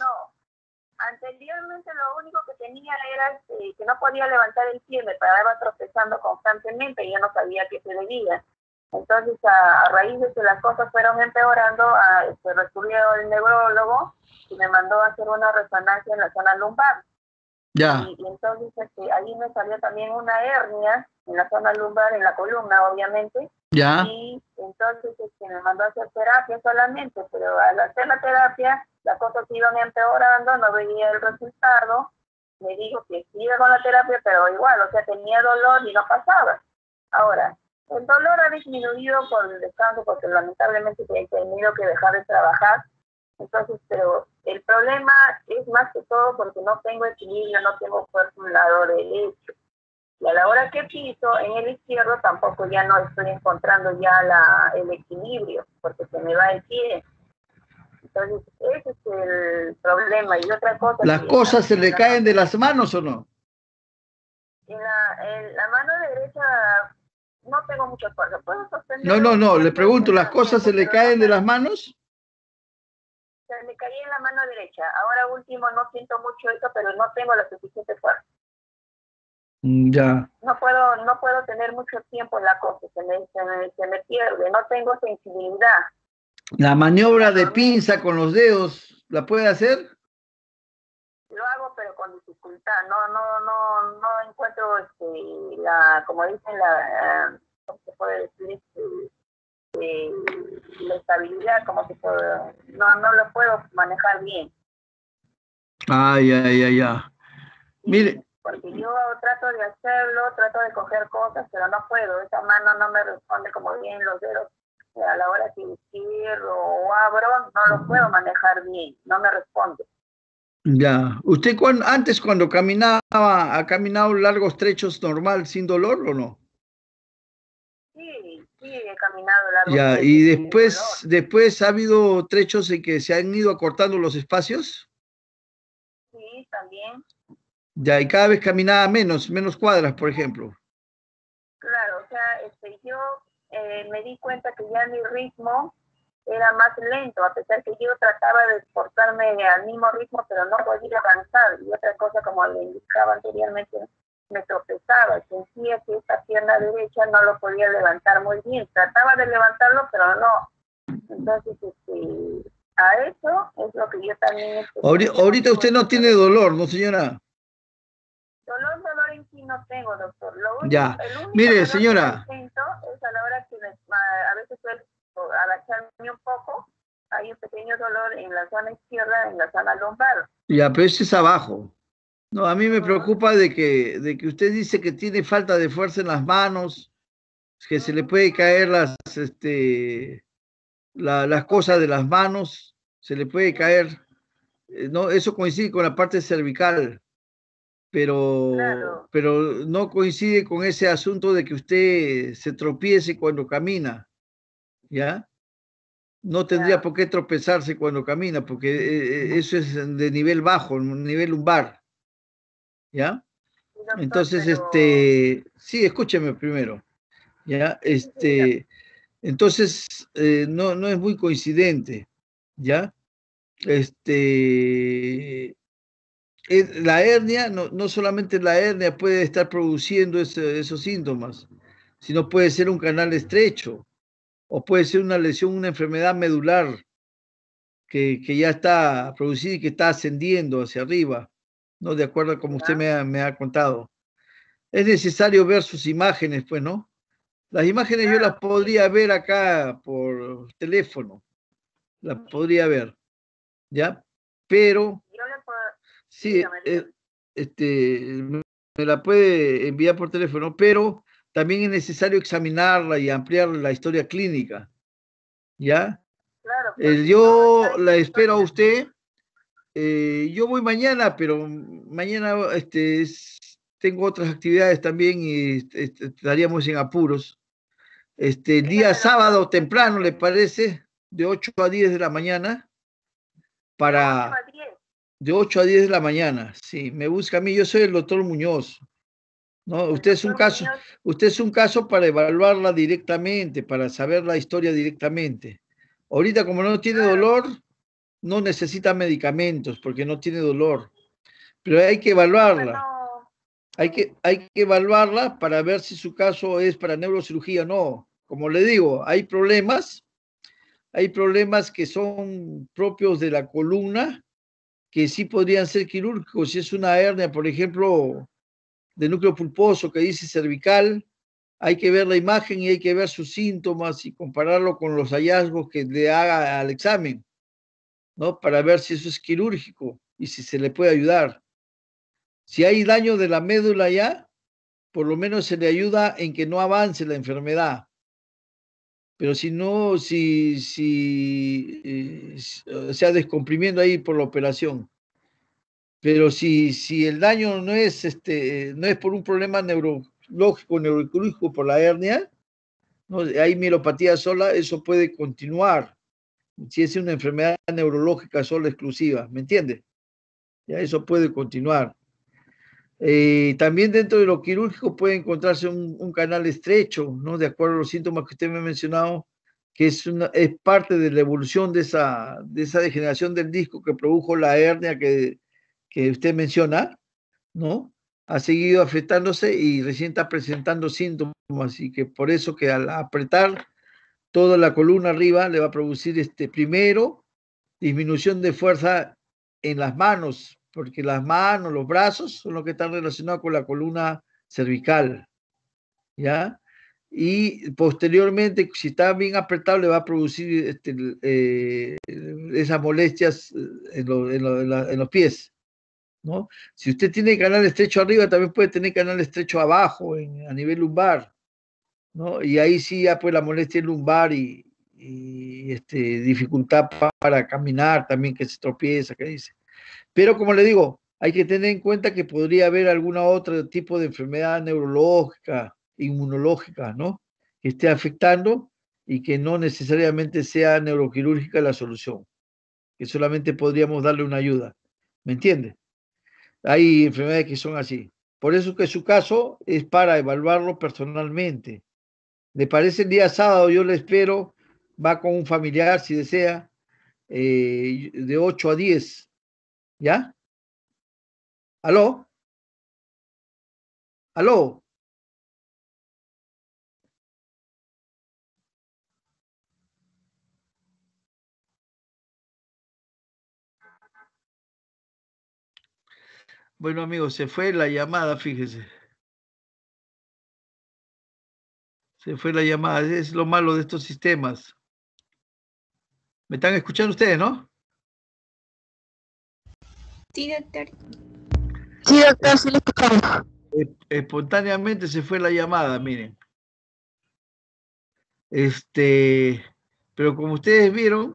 anteriormente lo único que tenía era este, que no podía levantar el pie, me paraba tropezando constantemente y yo no sabía qué se debía. Entonces, a, a raíz de que las cosas fueron empeorando, a, este, recurrió el neurólogo y me mandó a hacer una resonancia en la zona lumbar. Ya, Y, y entonces este, ahí me salió también una hernia en la zona lumbar, en la columna, obviamente. ya, Y entonces este, me mandó a hacer terapia solamente, pero al hacer la terapia, las cosas iban empeorando, no veía el resultado. Me dijo que siga con la terapia, pero igual, o sea, tenía dolor y no pasaba. Ahora, el dolor ha disminuido por el descanso, porque lamentablemente he tenido que dejar de trabajar. Entonces, pero el problema es más que todo porque no tengo equilibrio, no tengo fuerza en el lado derecho. Y a la hora que piso en el izquierdo tampoco ya no estoy encontrando ya la, el equilibrio, porque se me va el pie. Entonces, ese es el problema. Y otra cosa... ¿las que cosas se le la- caen de las manos o no? En la, en la mano derecha no tengo mucha fuerza. Puedo sostener... No, no, no, le cierto pregunto, ¿las cosas se le pero caen no de me- las manos? Se me caía en la mano derecha. Ahora último no siento mucho eso, pero no tengo la suficiente fuerza. Mm, ya, No puedo, no puedo tener mucho tiempo en la cosa, se me, se me, se me pierde, no tengo sensibilidad. la maniobra de Dormir. pinza con los dedos, ¿la puede hacer? Lo hago pero con dificultad, no, no, no, no encuentro este, la, como dicen la, eh, ¿cómo se puede decir? Este, eh, la estabilidad, como se puede, no, no lo puedo manejar bien. Ay, ay, ay, ay. Mire, Porque yo trato de hacerlo, trato de coger cosas, pero no puedo, esa mano no me responde como bien los dedos. A la hora que cierro o abro, no lo puedo manejar bien, no me responde. ya. ¿Usted cuando, antes cuando caminaba, ha caminado largos trechos normal, sin dolor o no? Sí, sí, he caminado largo. Ya, y después, después ha habido trechos en que se han ido acortando los espacios. Sí, también. Ya, y cada vez caminaba menos, menos cuadras, por ejemplo. Claro, o sea, este, yo eh, me di cuenta que ya mi ritmo era más lento, a pesar que yo trataba de esforzarme al mismo ritmo, pero no podía avanzar. Y otra cosa, como le indicaba anteriormente, me tropezaba, sentía que esta pierna derecha no lo podía levantar muy bien. Trataba de levantarlo, pero no. Entonces, este, a eso es lo que yo también... Este, Ahorita, ahorita usted no tiene dolor, ¿no, señora? Dolor, dolor en sí no tengo, doctor. Lo único, Ya. el único Mire, dolor señora. que siento es a la hora que me, a, a veces suelo agacharme un poco, hay un pequeño dolor en la zona izquierda, en la zona lumbar. Ya, pero ese es abajo. No, a mí me preocupa de que, de que usted dice que tiene falta de fuerza en las manos, que se le puede caer las, este, la- las cosas de las manos, se le puede caer. Eh, no, eso coincide con la parte cervical, pero, Claro. pero no coincide con ese asunto de que usted se tropiece cuando camina, ¿ya? no tendría Ya. por qué tropezarse cuando camina, porque eh, eso es de nivel bajo, nivel lumbar, ¿ya? Sí, doctor, Entonces, pero... este, sí, escúcheme primero, ¿ya? Sí, sí, sí, dígame. Este, entonces, eh, no, no es muy coincidente, ¿ya? Este, es- la hernia, no, no solamente la hernia puede estar produciendo ese- esos síntomas, sino puede ser un canal estrecho, o puede ser una lesión, una enfermedad medular que, que ya está producida y que está ascendiendo hacia arriba, ¿no? De acuerdo a como usted Ya. me ha, me ha contado. Es necesario ver sus imágenes, pues, ¿no? Las imágenes yo las Claro, sí. podría ver acá por teléfono, las podría ver, ¿ya? Pero, Yo le puedo... sí, Dígame, eh, dígame. este, me me la puede enviar por teléfono, pero también es necesario examinarla y ampliar la historia clínica, ¿ya? Claro, Eh, porque no, yo ya la esta espero a historia... usted. Eh, yo voy mañana, pero mañana este, es- tengo otras actividades también y este, estaríamos en apuros. Este, el día Dígame, doctor, sábado ¿qué temprano, ¿le imagen? parece? De ocho a diez de la mañana, De ocho para, a diez. de ocho a diez de la mañana. Sí, me busca a mí, yo soy el doctor Muñoz, ¿no? El Usted es un doctor caso, Muñoz. usted es un caso para evaluarla directamente, para saber la historia directamente. Ahorita, como no tiene Claro, dolor, no necesita medicamentos porque no tiene dolor. Pero hay que disculpe, evaluarla. no... Hay que, hay que evaluarla para ver si su caso es para neurocirugía o no. Como le digo, hay problemas, hay problemas que son propios de la columna, que sí podrían ser quirúrgicos. Si es una hernia, por ejemplo, de núcleo pulposo que dice cervical, hay que ver la imagen y hay que ver sus síntomas y compararlo con los hallazgos que le haga al examen, ¿no? Para ver si eso es quirúrgico y si se le puede ayudar. Si hay daño de la médula ya, por lo menos se le ayuda en que no avance la enfermedad. Pero si no, si, si eh, o sea, descomprimiendo ahí por la operación. Pero si, si el daño no es, este, no es por un problema neurológico, neuroquirúrgico, por la hernia, ¿no? Hay mielopatía sola, eso puede continuar. Si es una enfermedad neurológica sola exclusiva, ¿me entiende? Ya eso puede continuar. Eh, también dentro de lo quirúrgico puede encontrarse un, un, canal estrecho, ¿no? De acuerdo a los síntomas que usted me ha mencionado, que es, una, es parte de la evolución de esa, de esa degeneración del disco que produjo la hernia que, que usted menciona, ¿no? Ha seguido afectándose y recién está presentando síntomas y que por eso que al apretar toda la columna arriba le va a producir este, primero disminución de fuerza en las manos, porque las manos, los brazos son los que están relacionados con la columna cervical, ¿ya? Y posteriormente, si está bien apretado, le va a producir este, eh, esas molestias en, lo, en, lo, en, la, en los pies, ¿no? Si usted tiene canal estrecho arriba, también puede tener canal estrecho abajo, en, a nivel lumbar, ¿no? Y ahí sí ya pues la molestia lumbar y, y este, dificultad pa, para caminar también, que se tropieza, que dice. Pero como le digo, hay que tener en cuenta que podría haber alguna otro tipo de enfermedad neurológica, inmunológica, ¿no? Que esté afectando y que no necesariamente sea neuroquirúrgica la solución, que solamente podríamos darle una ayuda. ¿Me entiende? Hay enfermedades que son así. Por eso que su caso es para evaluarlo personalmente. ¿Le parece el día sábado? Yo le espero. Va con un familiar si desea, eh, de ocho a diez. ¿Ya? ¿Aló? ¿Aló? Bueno, amigos, se fue la llamada, fíjese. Se fue la llamada. Es lo malo de estos sistemas. ¿Me están escuchando ustedes, no? Sí, doctor. Sí, doctor, sí lo escuchamos. Espontáneamente se fue la llamada, miren. Este, pero como ustedes vieron,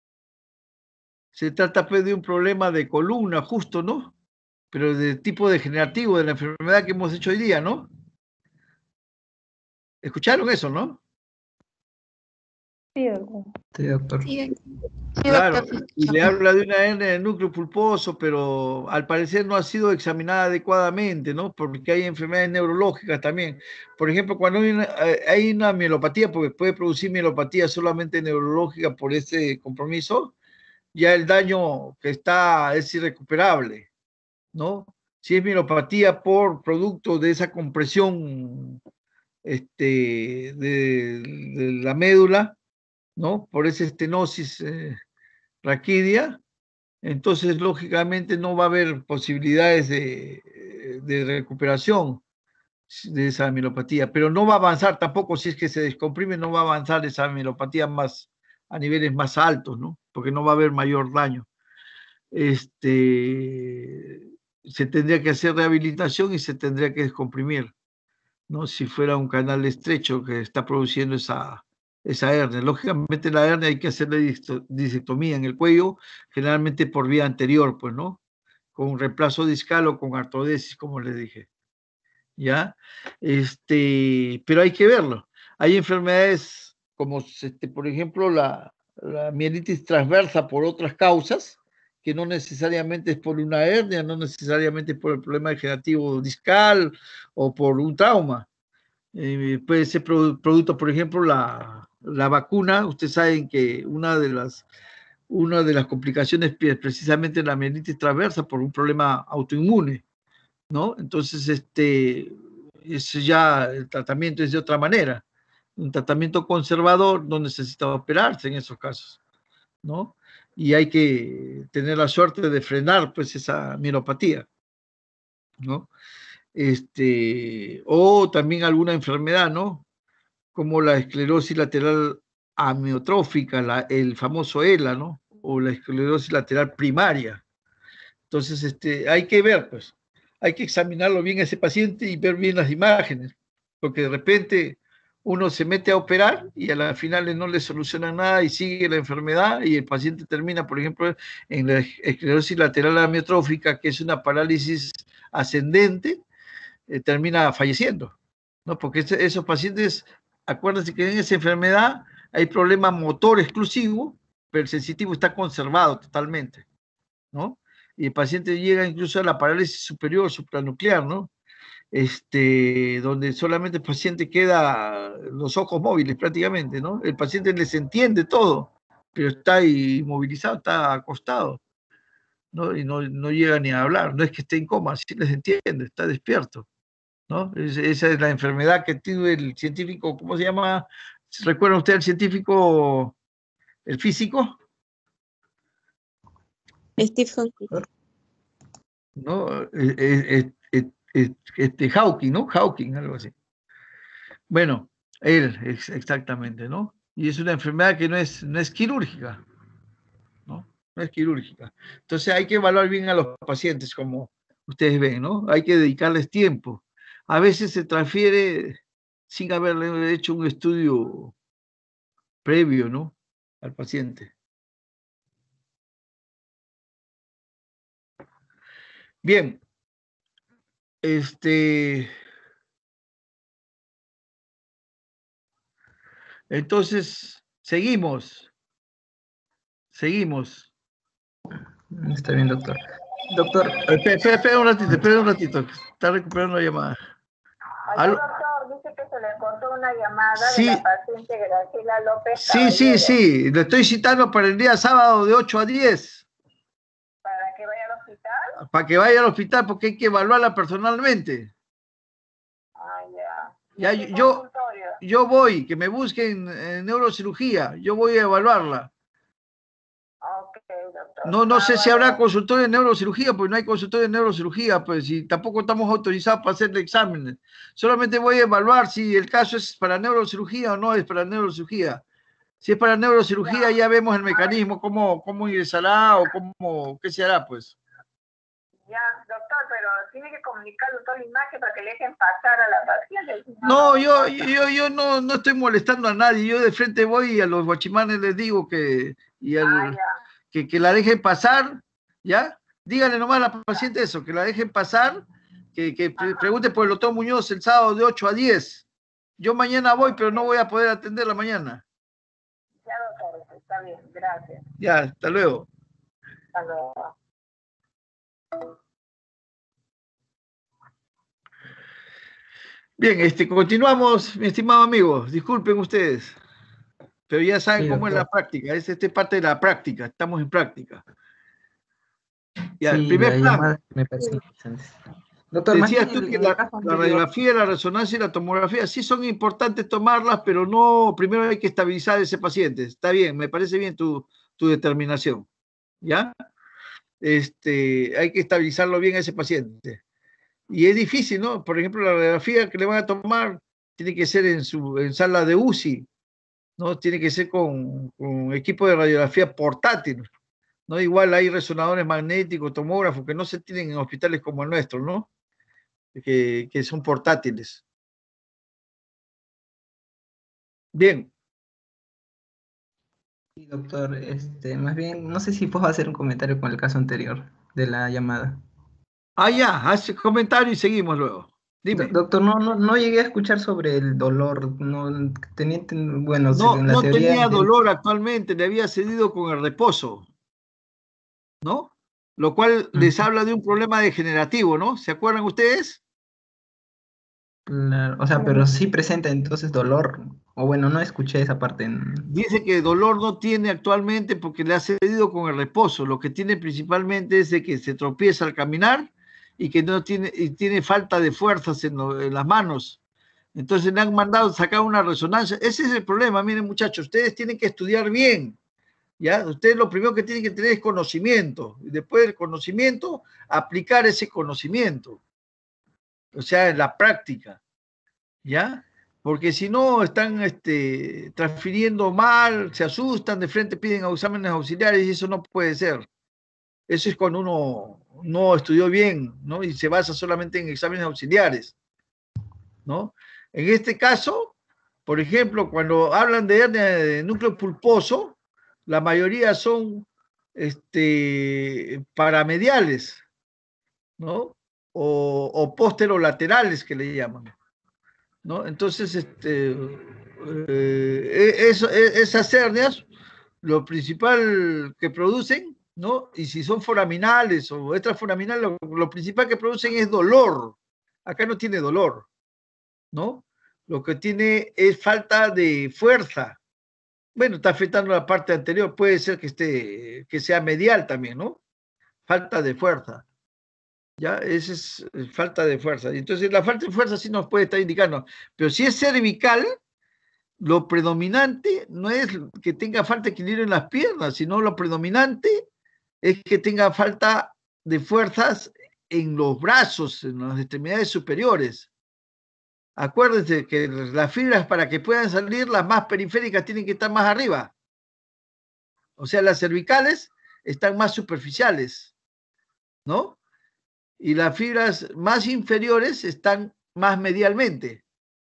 se trata pues de un problema de columna, justo, ¿no? Pero de tipo degenerativo de la enfermedad que hemos hecho hoy día, ¿no? ¿Escucharon eso, no? Sí, doctor. Sí, doctor. Sí, Claro, doctor. y le habla de una hernia de núcleo pulposo, pero al parecer no ha sido examinada adecuadamente, ¿no? Porque hay enfermedades neurológicas también. Por ejemplo, cuando hay una, hay una mielopatía, porque puede producir mielopatía solamente neurológica por ese compromiso, ya el daño que está es irrecuperable, ¿no? Si es mielopatía por producto de esa compresión este, de, de la médula, ¿no? Por esa estenosis eh, raquídea, entonces lógicamente no va a haber posibilidades de, de recuperación de esa mielopatía, pero no va a avanzar tampoco si es que se descomprime, no va a avanzar esa mielopatía más a niveles más altos, ¿no? Porque no va a haber mayor daño. Este, se tendría que hacer rehabilitación y se tendría que descomprimir, ¿no? Si fuera un canal estrecho que está produciendo esa, esa hernia. Lógicamente la hernia hay que hacerle disectomía en el cuello, generalmente por vía anterior, pues, ¿no? Con un reemplazo discal o con artrodesis, como les dije. ¿Ya? Este, pero hay que verlo. Hay enfermedades como, este, por ejemplo, la, la mielitis transversa por otras causas, que no necesariamente es por una hernia, no necesariamente por el problema degenerativo discal o por un trauma. Eh, puede ser pro, producto, por ejemplo, la, la vacuna. Ustedes saben que una de las, una de las complicaciones es precisamente la mielitis transversa por un problema autoinmune, ¿no? Entonces, este, es ya el tratamiento es de otra manera. Un tratamiento conservador no necesita operarse en esos casos, ¿no? Y hay que tener la suerte de frenar, pues, esa mielopatía, ¿no? Este, o también alguna enfermedad, ¿no? Como la esclerosis lateral amiotrófica, la, el famoso E L A, ¿no? O la esclerosis lateral primaria. Entonces, este, hay que ver, pues, hay que examinarlo bien a ese paciente y ver bien las imágenes, porque de repente uno se mete a operar y a la final no le soluciona nada y sigue la enfermedad y el paciente termina, por ejemplo, en la esclerosis lateral amiotrófica, que es una parálisis ascendente, eh, termina falleciendo, ¿no? Porque ese, esos pacientes, acuérdense que en esa enfermedad hay problema motor exclusivo, pero el sensitivo está conservado totalmente, ¿no? Y el paciente llega incluso a la parálisis superior supranuclear, ¿no? Este, donde solamente el paciente queda los ojos móviles prácticamente, ¿no? El paciente les entiende todo, pero está inmovilizado, está acostado, ¿no? Y no, no llega ni a hablar, no es que esté en coma, sí les entiende, está despierto, ¿no? Es, esa es la enfermedad que tiene el científico, ¿cómo se llama? ¿Recuerda usted el científico, el físico? Steve Hawking. ¿No? Eh, eh, eh, eh, este, Hawking, ¿no? Hawking, algo así. Bueno, él, es, exactamente, ¿no? Y es una enfermedad que no es, no es quirúrgica, ¿no? No es quirúrgica. Entonces hay que evaluar bien a los pacientes, como ustedes ven, ¿no? Hay que dedicarles tiempo. A veces se transfiere sin haberle hecho un estudio previo, ¿no? Al paciente. Bien. Este... Entonces, seguimos. Seguimos. Está bien, doctor. Doctor. Espera, espera, espera un ratito, espera un ratito. Está recuperando la llamada. Aló, doctor, dice que se le cortó una llamada sí. de la paciente Graciela López. Sí, Caballero. sí, sí. Le estoy citando para el día sábado de ocho a diez. ¿Para que vaya al hospital? Para que vaya al hospital porque hay que evaluarla personalmente. Ah, ya. Ya, yo, yo voy, que me busquen en neurocirugía. Yo voy a evaluarla. Okay, doctor. No, no ah, sé bueno. si habrá consultorio de neurocirugía, pues no hay consultorio de neurocirugía, pues, y tampoco estamos autorizados para hacerle exámenes. Solamente voy a evaluar si el caso es para neurocirugía o no es para neurocirugía. Si es para neurocirugía, ya, ya vemos el mecanismo, cómo, cómo ingresará o cómo, qué se hará, pues. Ya, doctor, pero tiene que comunicar al doctor Limache para que le dejen pasar a la paciente. No, yo, yo, yo no, no estoy molestando a nadie. Yo de frente voy y a los guachimanes les digo que, y al, ah, que, que la dejen pasar, ¿ya? Díganle nomás a la paciente eso, que la dejen pasar, que, que pre pregunte por el doctor Muñoz el sábado de ocho a diez. Yo mañana voy, pero no voy a poder atenderla mañana. Ya, está bien, gracias. Ya, hasta luego. Hasta luego. Bien, este, continuamos, mi estimado amigo. Disculpen ustedes, pero ya saben Sí, cómo es doctor. la práctica. Es este parte de la práctica. Estamos en práctica. Ya, el Sí, la primer plan. llamada me parece interesante. Doctor, más Decías bien tú el- que en el la, caso la anterior, radiografía, la resonancia y la tomografía sí son importantes tomarlas, pero no, primero hay que estabilizar a ese paciente. Está bien, me parece bien tu, tu determinación. ¿Ya? Este, hay que estabilizarlo bien a ese paciente. Y es difícil, ¿no? Por ejemplo, la radiografía que le van a tomar tiene que ser en su en sala de U C I, ¿no? Tiene que ser con, con equipo de radiografía portátil, ¿no? Igual hay resonadores magnéticos, tomógrafos, que no se tienen en hospitales como el nuestro, ¿no? Que, que son portátiles. Bien. sí, doctor, este, más bien, no sé si puedo hacer un comentario con el caso anterior de la llamada. Ah, ya, hace comentario y seguimos luego. Do- Dime. doctor, no, no, no llegué a escuchar sobre el dolor. No tenía, ten- bueno, No, en la no teoría tenía del- dolor actualmente, le había cedido con el reposo, ¿no? Lo cual les Ujú, habla de un problema degenerativo, ¿no? ¿Se acuerdan ustedes? claro, o sea, pero sí presenta entonces dolor. O bueno, no escuché esa parte. En- Dice que dolor no tiene actualmente porque le ha cedido con el reposo. Lo que tiene principalmente es de que se tropieza al caminar y que no tiene, y tiene falta de fuerzas en, lo- en las manos. Entonces le han mandado sacar una resonancia. Ese es el problema. Miren, muchachos, ustedes tienen que estudiar bien. ¿Ya? Ustedes lo primero que tienen que tener es conocimiento. Y después del conocimiento, aplicar ese conocimiento. O sea, en la práctica. ¿Ya? Porque si no, están este, transfiriendo mal, se asustan, de frente piden exámenes auxiliares y eso no puede ser. Eso es cuando uno no estudió bien, ¿no? Y se basa solamente en exámenes auxiliares, ¿no? En este caso, por ejemplo, cuando hablan de hernia de núcleo pulposo, la mayoría son este, paramediales, ¿no? O, o posterolaterales que le llaman. ¿No? Entonces, este, eh, eso, esas hernias, lo principal que producen, ¿no? Y si son foraminales o extraforaminales, lo, lo principal que producen es dolor. Acá no tiene dolor, ¿no? Lo que tiene es falta de fuerza. Bueno, está afectando la parte anterior, puede ser que esté, que sea medial también, ¿no? Falta de fuerza. ¿Ya? Esa es falta de fuerza. Entonces, la falta de fuerza sí nos puede estar indicando. Pero si es cervical, lo predominante no es que tenga falta de equilibrio en las piernas, sino lo predominante es que tenga falta de fuerzas en los brazos, en las extremidades superiores. Acuérdense que las fibras para que puedan salir, las más periféricas tienen que estar más arriba. O sea, las cervicales están más superficiales, ¿no? Y las fibras más inferiores están más medialmente.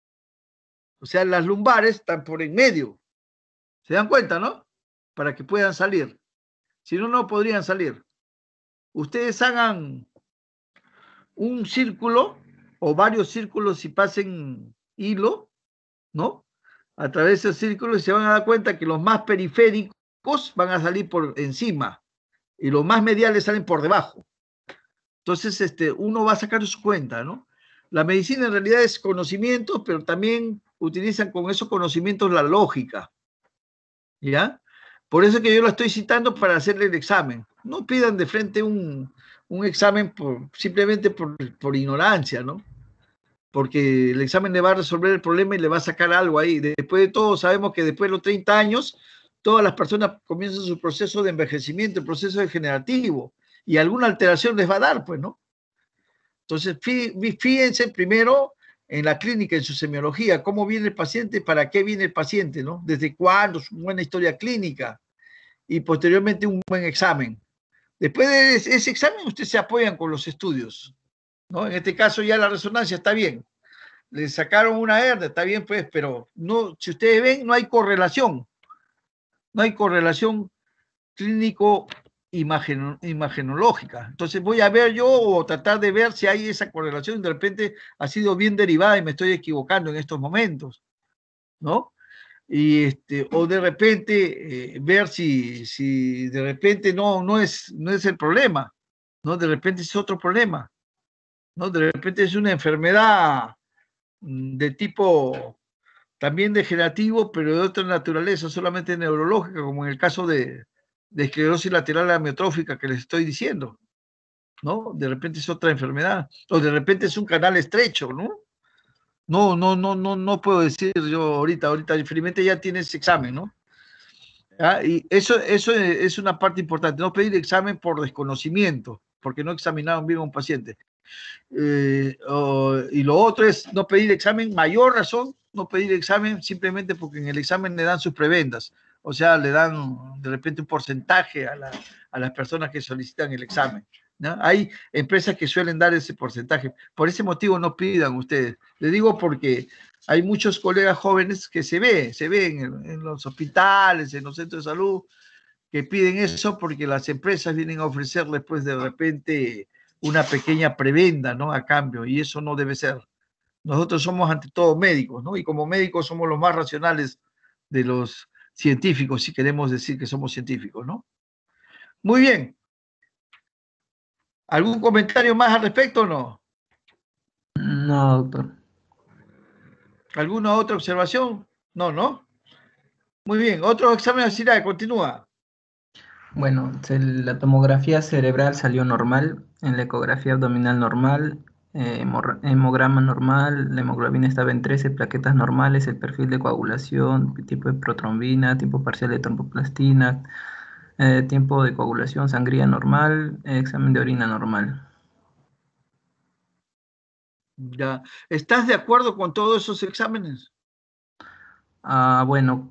O sea, las lumbares están por en medio. ¿Se dan cuenta, no? Para que puedan salir. Si no, no podrían salir. Ustedes hagan un círculo o varios círculos y pasen hilo, ¿no? A través de esos círculos se van a dar cuenta que los más periféricos van a salir por encima y los más mediales salen por debajo. Entonces, este, uno va a sacar su cuenta, ¿no? La medicina en realidad es conocimientos, pero también utilizan con esos conocimientos la lógica, ¿ya? Por eso que yo lo estoy citando para hacerle el examen. No pidan de frente un, un examen por, simplemente por, por ignorancia, ¿no? Porque el examen le va a resolver el problema y le va a sacar algo ahí. Después de todo, sabemos que después de los treinta años, todas las personas comienzan su proceso de envejecimiento, el proceso degenerativo, y alguna alteración les va a dar, pues, ¿no? Entonces, fíjense primero en la clínica, en su semiología, cómo viene el paciente, para qué viene el paciente, ¿no? Desde cuándo, su buena historia clínica, y posteriormente un buen examen. Después de ese examen, ustedes se apoyan con los estudios, ¿no? En este caso ya la resonancia está bien. Le sacaron una hernia, está bien, pues, pero no, si ustedes ven, no hay correlación. No hay correlación clínico Imagen, imagenológica. Entonces voy a ver yo o tratar de ver si hay esa correlación, de repente ha sido bien derivada y me estoy equivocando en estos momentos, ¿no? y este, o de repente eh, ver si, si de repente no, no, es, no es el problema, ¿no? De repente es otro problema, ¿no? De repente es una enfermedad de tipo también degenerativo, pero de otra naturaleza, solamente neurológica, como en el caso de, de esclerosis lateral amiotrófica que les estoy diciendo, ¿no? De repente es otra enfermedad, o de repente es un canal estrecho, ¿no? No, no, no, no, no puedo decir yo ahorita, ahorita infelizmente ya tienes examen, ¿no? ¿Ah? Y eso, eso es una parte importante, no pedir examen por desconocimiento, porque no examinaron bien a un paciente. Eh, oh, y lo otro es no pedir examen, mayor razón, no pedir examen simplemente porque en el examen le dan sus prebendas, o sea, le dan de repente un porcentaje a, la, a las personas que solicitan el examen, ¿no? Hay empresas que suelen dar ese porcentaje, por ese motivo no pidan ustedes. Les digo porque hay muchos colegas jóvenes que se ve, se ven en, en los hospitales, en los centros de salud, que piden eso porque las empresas vienen a ofrecerles pues de repente una pequeña prebenda, ¿no? A cambio, y eso no debe ser. Nosotros somos ante todo médicos, ¿no? Y como médicos somos los más racionales de los científicos, si queremos decir que somos científicos, ¿no? Muy bien. ¿Algún comentario más al respecto o no? No, doctor. ¿Alguna otra observación? No, ¿no? Muy bien. Otro examen de ansiedad, continúa. Bueno, se- la tomografía cerebral salió normal, en la ecografía abdominal normal, eh, hemorra- hemograma normal, la hemoglobina estaba en trece, plaquetas normales, el perfil de coagulación, tipo de protrombina, tiempo parcial de tromboplastina, eh, tiempo de coagulación, sangría normal, eh, examen de orina normal. Ya. ¿Estás de acuerdo con todos esos exámenes? Ah, bueno,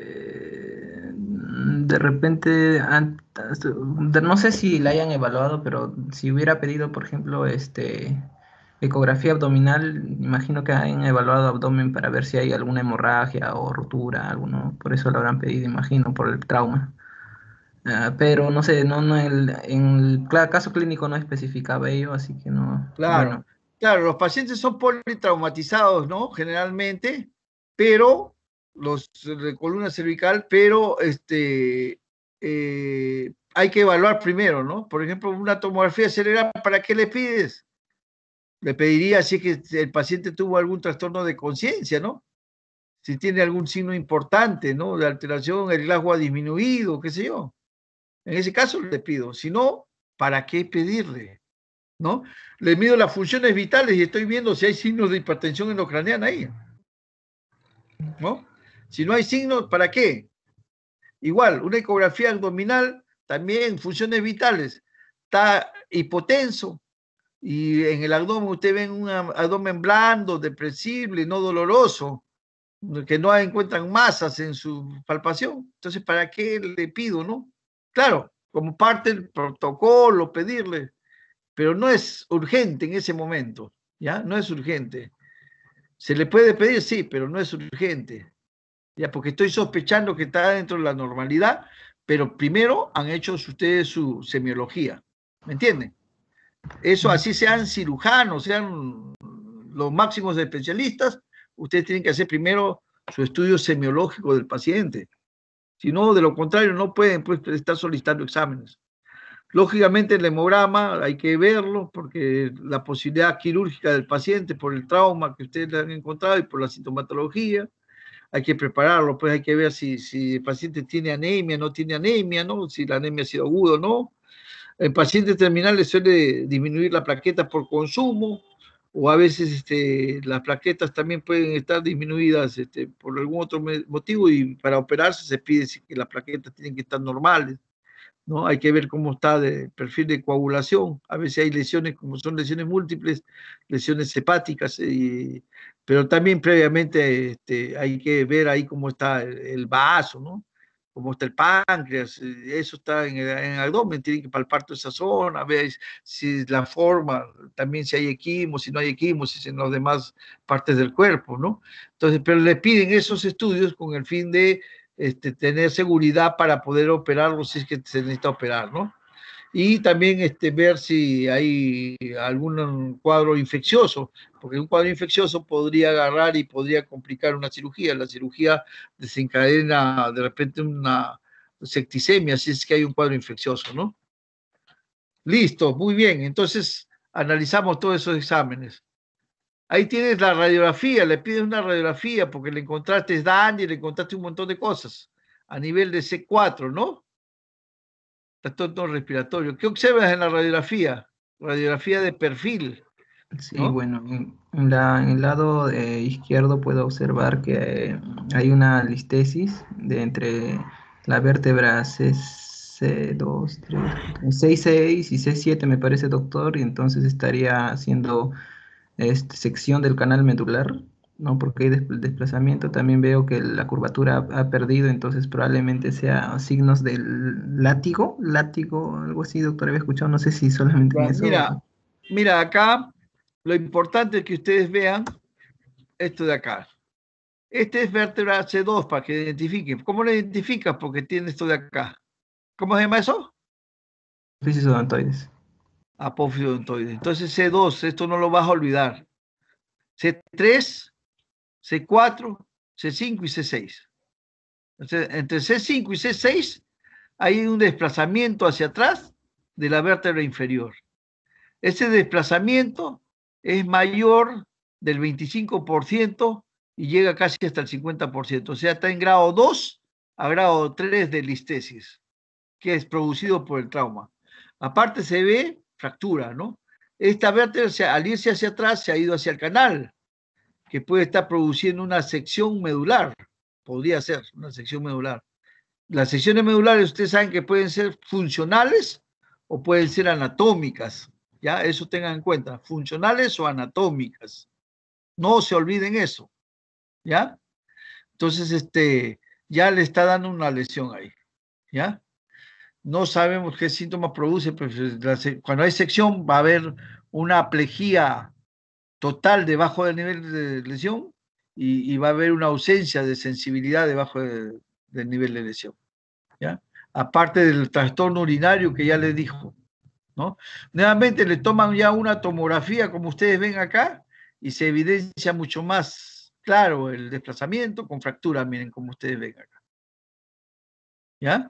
eh, de repente, an- de- no sé si la hayan evaluado, pero si hubiera pedido, por ejemplo, este, ecografía abdominal, imagino que han evaluado abdomen para ver si hay alguna hemorragia o rotura, alguno, por eso lo habrán pedido, imagino, por el trauma. Ah, pero no sé, no, no, el, en el cla- caso clínico no especificaba ello, así que no, bueno. Claro, claro, los pacientes son politraumatizados, ¿no? Generalmente, pero los de columna cervical, pero este, eh, hay que evaluar primero, ¿no? Por ejemplo, una tomografía cerebral, ¿para qué le pides? Le pediría si es que el paciente tuvo algún trastorno de conciencia, ¿no? Si tiene algún signo importante, ¿no? De alteración, el glasgow ha disminuido, qué sé yo. En ese caso le pido. Si no, ¿para qué pedirle? ¿No? Le mido las funciones vitales y estoy viendo si hay signos de hipertensión endocraniana ahí, ¿no? Si no hay signos, ¿para qué? Igual, una ecografía abdominal, también funciones vitales, está hipotenso y en el abdomen usted ve un abdomen blando, depresible, no doloroso, que no encuentran masas en su palpación. Entonces, ¿para qué le pido, no? Claro, como parte del protocolo, pedirle, pero no es urgente en ese momento, ¿ya? No es urgente. Se le puede pedir, sí, pero no es urgente, ¿ya? Porque estoy sospechando que está dentro de la normalidad, pero primero han hecho ustedes su semiología, ¿me entienden? Eso así sean cirujanos, sean los máximos especialistas, ustedes tienen que hacer primero su estudio semiológico del paciente. Si no, de lo contrario, no pueden pues, estar solicitando exámenes. Lógicamente el hemograma hay que verlo porque la posibilidad quirúrgica del paciente por el trauma que ustedes le han encontrado y por la sintomatología, hay que prepararlo, pues hay que ver si, si el paciente tiene anemia, no tiene anemia, ¿no? Si la anemia ha sido aguda o no. En pacientes terminales suele disminuir la plaqueta por consumo o a veces este, las plaquetas también pueden estar disminuidas este, por algún otro motivo y para operarse se pide que las plaquetas tienen que estar normales, ¿no? Hay que ver cómo está el perfil de coagulación. A veces hay lesiones, como son lesiones múltiples, lesiones hepáticas, y, pero también previamente este, hay que ver ahí cómo está el, el vaso, ¿no? Cómo está el páncreas, eso está en el, en el abdomen, tienen que palpar toda esa zona, ver si la forma, también si hay equimo, si no hay equimo, si es en las demás partes del cuerpo, ¿no? Entonces, pero le piden esos estudios con el fin de este, tener seguridad para poder operarlo si es que se necesita operar, ¿no? Y también este, ver si hay algún cuadro infeccioso, porque un cuadro infeccioso podría agarrar y podría complicar una cirugía. La cirugía desencadena de repente una septicemia, si es que hay un cuadro infeccioso, ¿no? Listo, muy bien. Entonces, analizamos todos esos exámenes. Ahí tienes la radiografía, le pides una radiografía porque le encontraste daño y le encontraste un montón de cosas a nivel de C cuatro, ¿no? Trastorno respiratorio. ¿Qué observas en la radiografía? Radiografía de perfil, Sí, ¿no? bueno, en, en la, en el lado eh, izquierdo puedo observar que eh, hay una listesis de entre la vértebra C, C2, tres, seis seis y C siete, me parece, doctor, y entonces estaría haciendo este, sección del canal medular, ¿no? Porque hay des- desplazamiento. También veo que la curvatura ha, ha perdido, entonces probablemente sea signos del látigo, látigo, algo así, doctor, había escuchado, no sé si solamente en Ya, eso. mira, mira, acá lo importante es que ustedes vean esto de acá. Este es vértebra C dos para que identifiquen. ¿Cómo lo identificas? Porque tiene esto de acá. ¿Cómo se llama eso? Fisis odontoides. Apófisis odontoides. Entonces C dos, esto no lo vas a olvidar. C tres, C cuatro, C cinco y C seis. Entonces, entre C cinco y C seis hay un desplazamiento hacia atrás de la vértebra inferior. Ese desplazamiento es mayor del veinticinco por ciento y llega casi hasta el cincuenta por ciento. O sea, está en grado dos a grado tres de listesis, que es producido por el trauma. Aparte se ve fractura, ¿no? Esta vértebra, al irse hacia atrás, se ha ido hacia el canal, que puede estar produciendo una sección medular. Podría ser una sección medular. Las secciones medulares, ustedes saben que pueden ser funcionales o pueden ser anatómicas. ¿Ya? Eso tengan en cuenta, funcionales o anatómicas. No se olviden eso. ¿Ya? Entonces, este, ya le está dando una lesión ahí. ¿Ya? No sabemos qué síntomas produce, pero cuando hay sección va a haber una plejía total debajo del nivel de lesión y, y va a haber una ausencia de sensibilidad debajo de, del nivel de lesión. ¿Ya? Aparte del trastorno urinario que ya les dijo, ¿no? Nuevamente le toman ya una tomografía, como ustedes ven acá, y se evidencia mucho más claro el desplazamiento con fractura, miren, como ustedes ven acá. ¿Ya?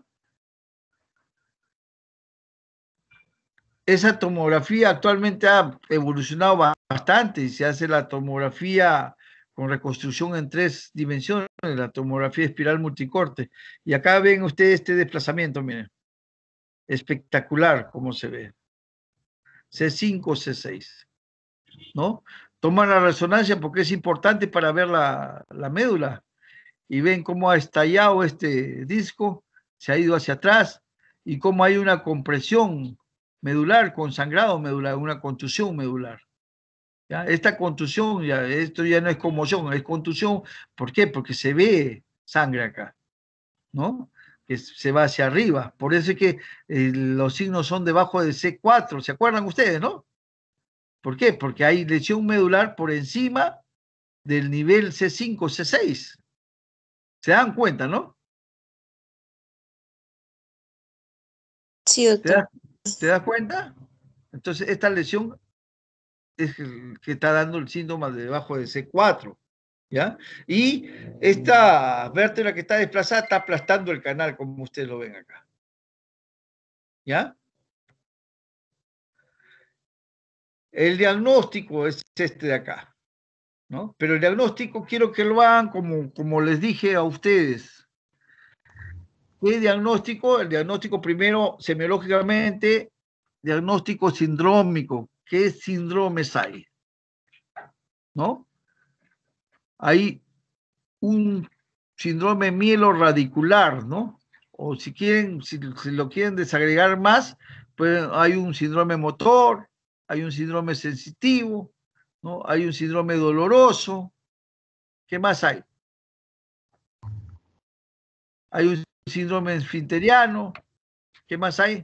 Esa tomografía actualmente ha evolucionado bastante y se hace la tomografía con reconstrucción en tres dimensiones, la tomografía espiral multicorte. Y acá ven ustedes este desplazamiento, miren. Espectacular como se ve. C cinco, C seis, ¿no? Toman la resonancia porque es importante para ver la, la médula y ven cómo ha estallado este disco, se ha ido hacia atrás y cómo hay una compresión medular con sangrado medular, una contusión medular. ¿Ya? Esta contusión, ya, esto ya no es conmoción, es contusión. ¿Por qué? Porque se ve sangre acá, ¿no? Que se va hacia arriba. Por eso es que eh, los signos son debajo de C cuatro, ¿se acuerdan ustedes, no? ¿Por qué? Porque hay lesión medular por encima del nivel C cinco, C seis. ¿Se dan cuenta, no? Sí, ¿Te doctor. das, te das cuenta? Entonces, esta lesión es el que está dando el síntoma de debajo de C cuatro, ¿ya? Y esta vértebra que está desplazada está aplastando el canal, como ustedes lo ven acá. ¿Ya? El diagnóstico es este de acá, ¿no? Pero el diagnóstico quiero que lo hagan como, como les dije a ustedes. ¿Qué diagnóstico? El diagnóstico primero, semiológicamente, diagnóstico sindrómico. ¿Qué síndromes hay? ¿No? Hay un síndrome mielorradicular, ¿no? O si quieren, si, si lo quieren desagregar más, pues hay un síndrome motor, hay un síndrome sensitivo, ¿no? Hay un síndrome doloroso. ¿Qué más hay? Hay un síndrome esfinteriano. ¿Qué más hay?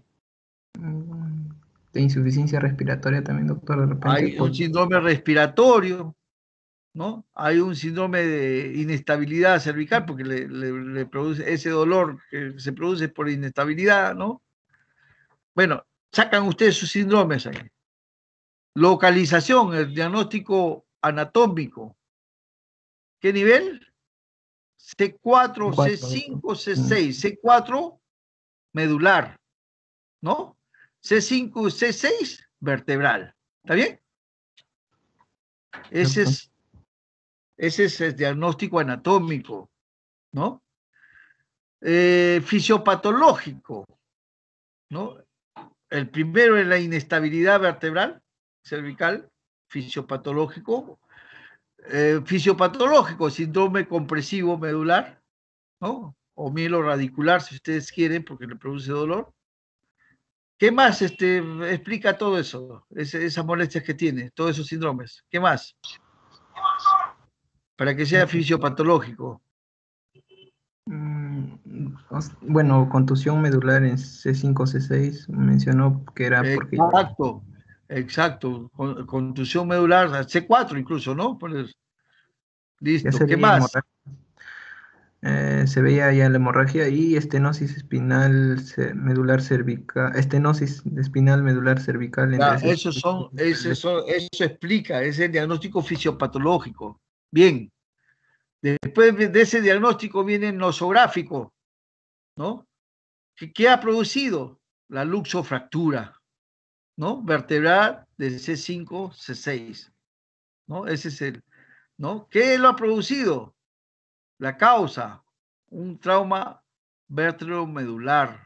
De insuficiencia respiratoria también, doctor, de repente. Hay Por... un síndrome respiratorio, ¿no? Hay un síndrome de inestabilidad cervical porque le, le, le produce ese dolor que se produce por inestabilidad, ¿no? Bueno, sacan ustedes sus síndromes ahí. Localización, el diagnóstico anatómico. ¿Qué nivel? C cuatro, C cinco, C seis. C cuatro, medular, ¿no? C cinco y C seis, vertebral. ¿Está bien? Ese es, ese es el diagnóstico anatómico, ¿no? Eh, fisiopatológico, ¿no? El primero es la inestabilidad vertebral, cervical, fisiopatológico. Eh, fisiopatológico, síndrome compresivo medular, ¿no? O mieloradicular, si ustedes quieren, porque le produce dolor. ¿Qué más este, explica todo eso? Es, esas molestias que tiene, todos esos síndromes. ¿Qué más? Para que sea fisiopatológico. Bueno, contusión medular en C cinco, C seis, mencionó que era porque... Exacto, exacto. Con, contusión medular, C cuatro incluso, ¿no? Pues, listo, ¿qué más? Eh, se veía ya la hemorragia y estenosis espinal medular cervical, estenosis espinal medular cervical. Ya, entre eso, son, eso, son, eso explica, es el diagnóstico fisiopatológico. Bien, después de ese diagnóstico viene el nosográfico, ¿no? ¿Qué, qué ha producido? La luxofractura, ¿no? Vertebral del C cinco, C seis, ¿no? Ese es el, ¿no? ¿Qué lo ha producido? La causa, un trauma vertebromedular,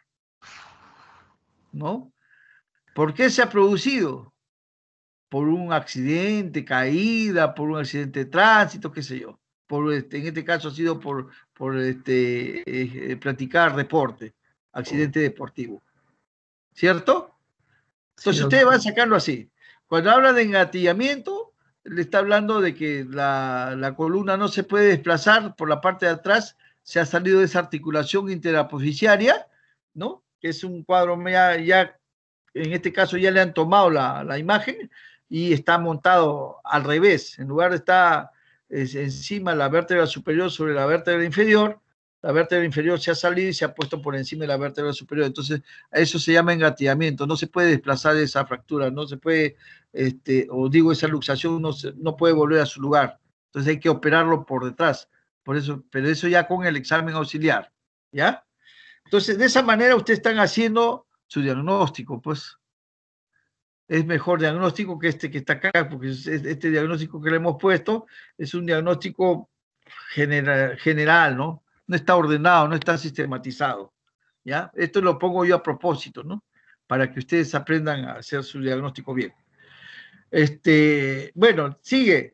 ¿no? ¿Por qué se ha producido? Por un accidente, caída, por un accidente de tránsito, qué sé yo. Por este, en este caso ha sido por, por este, eh, practicar deporte, accidente deportivo. ¿Cierto? Entonces sí, ustedes van a sacarlo así. Cuando habla de engatillamiento, le está hablando de que la, la columna no se puede desplazar por la parte de atrás, se ha salido de esa articulación interapofisiaria, ¿no? Que es un cuadro ya, ya en este caso ya le han tomado la, la imagen y está montado al revés. En lugar de estar es, encima la vértebra superior sobre la vértebra inferior, la vértebra inferior se ha salido y se ha puesto por encima de la vértebra superior. Entonces, a eso se llama engatillamiento. No se puede desplazar esa fractura, no se puede, este, o digo, esa luxación no, se, no puede volver a su lugar. Entonces hay que operarlo por detrás. Por eso, pero eso ya con el examen auxiliar, ¿ya? Entonces, de esa manera ustedes están haciendo su diagnóstico, pues. Es mejor diagnóstico que este que está acá, porque este diagnóstico que le hemos puesto es un diagnóstico general, general, ¿no? No está ordenado, no está sistematizado, ¿ya? Esto lo pongo yo a propósito, ¿no? Para que ustedes aprendan a hacer su diagnóstico bien. Este, bueno, sigue.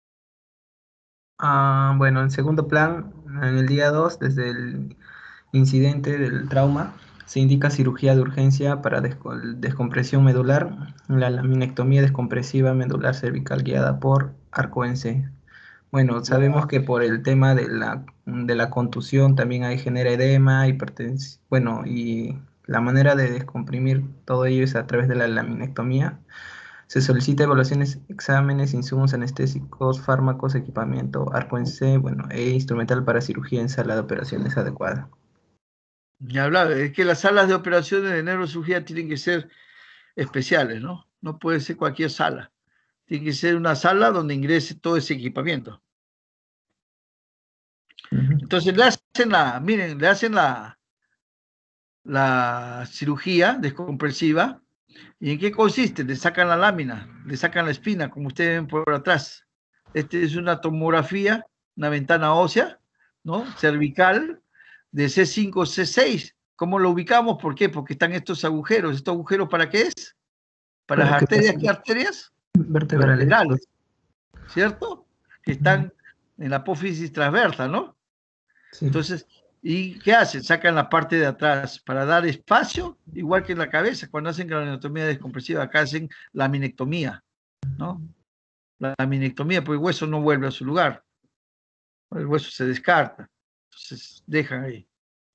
Ah, bueno, en segundo plan, en el día dos, desde el incidente del trauma, se indica cirugía de urgencia para desco descompresión medular, la laminectomía descompresiva medular cervical guiada por arco en C. Bueno, sabemos que por el tema de la, de la contusión también hay genera edema, hipertensión, bueno, y la manera de descomprimir todo ello es a través de la laminectomía. Se solicita evaluaciones, exámenes, insumos anestésicos, fármacos, equipamiento, arco en C, bueno, e instrumental para cirugía en sala de operaciones adecuada. Ya hablaba, es que las salas de operaciones de neurocirugía tienen que ser especiales, ¿no? No puede ser cualquier sala. Tiene que ser una sala donde ingrese todo ese equipamiento. Uh-huh. Entonces le hacen la, miren, le hacen la, la cirugía descompresiva. ¿Y en qué consiste? Le sacan la lámina, le sacan la espina, como ustedes ven por atrás. Este es una tomografía, una ventana ósea, ¿no? Cervical, de C cinco, C seis. ¿Cómo lo ubicamos? ¿Por qué? Porque están estos agujeros. ¿Estos agujeros para qué es? ¿Para, para las arterias? ¿Qué arterias? Vertebrales. Vertebrales, ¿cierto? Que están en la apófisis transversa, ¿no? Sí. Entonces, ¿y qué hacen? Sacan la parte de atrás para dar espacio, igual que en la cabeza, cuando hacen craniotomía descompresiva, acá hacen laminectomía, ¿no? La laminectomía, porque el hueso no vuelve a su lugar, el hueso se descarta, entonces dejan ahí.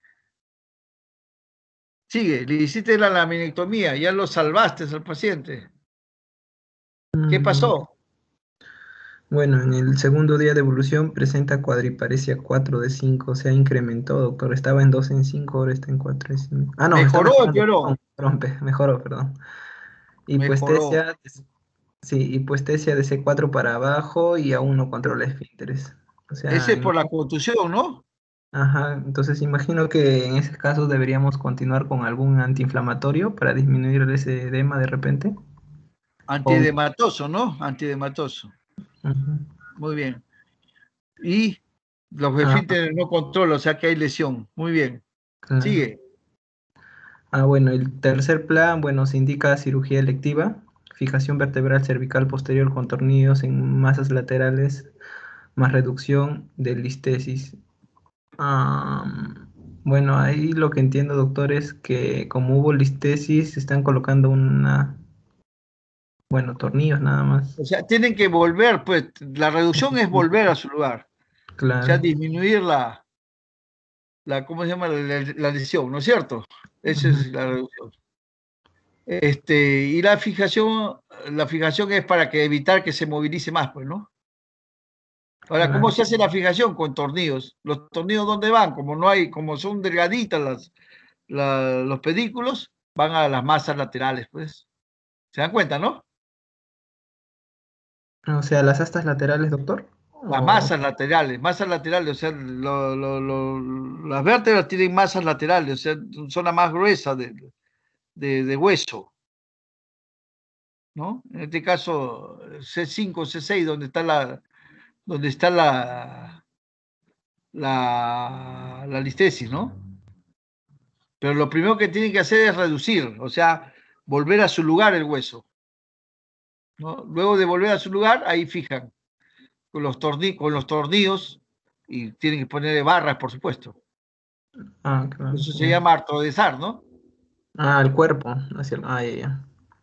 Sigue, le hiciste la laminectomía, ya lo salvaste al paciente. ¿Qué pasó? Bueno, en el segundo día de evolución presenta cuadriparesia cuatro de cinco, se ha incrementado, doctor. Estaba en dos en cinco, ahora está en cuatro de cinco. Ah, no, está ¿Mejoró o mejorando, empeoró? perdón, rompe, mejoró, perdón. Mejoró. Hipoestesia, sí, hipoestesia de C cuatro para abajo y aún no controla esfínteres. O Ese sea, es por la imagino, contusión, ¿no? ajá, entonces imagino que en ese caso deberíamos continuar con algún antiinflamatorio para disminuir ese edema de repente. O, Antiedematoso, ¿no? Antiedematoso. ujú, Muy bien. Y los ah, esfínteres no controla, o sea que hay lesión. Muy bien. claro. Sigue. Ah, bueno, el tercer plan, bueno, se indica cirugía electiva, fijación vertebral cervical posterior con tornillos en masas laterales, más reducción de listesis. Am, bueno, ahí lo que entiendo, doctor, es que como hubo listesis, se están colocando una, bueno, tornillos nada más. O sea, tienen que volver, pues, la reducción es volver a su lugar. O sea, Claro. disminuir la, la ¿cómo se llama? La, la- la lesión, ¿no es cierto? Esa Ujú, es la reducción. Este, y la fijación, la fijación es para que evitar que se movilice más, pues, ¿no? Ahora, ¿cómo claro. se hace la fijación? Con tornillos. ¿Los tornillos dónde van? Como no hay, como son delgaditas las, la- los pedículos, van a las masas laterales, pues. ¿Se dan cuenta, no? O sea, las astas laterales, doctor. Las O, masas laterales, masas laterales, o sea, lo- lo- lo- las vértebras tienen masas laterales, o sea, son la más gruesa de, de, de hueso, ¿no? En este caso, C cinco, C seis, donde está la, donde está la, la, la listesis, ¿no? Pero lo primero que tienen que hacer es reducir, o sea, volver a su lugar el hueso, ¿no? Luego de volver a su lugar, ahí fijan con los, torni con los tornillos y tienen que ponerle barras, por supuesto. ah, claro, Eso se ya. llama artrodesar, ¿no? Ah, el cuerpo, hacia el- ah, ya, ya.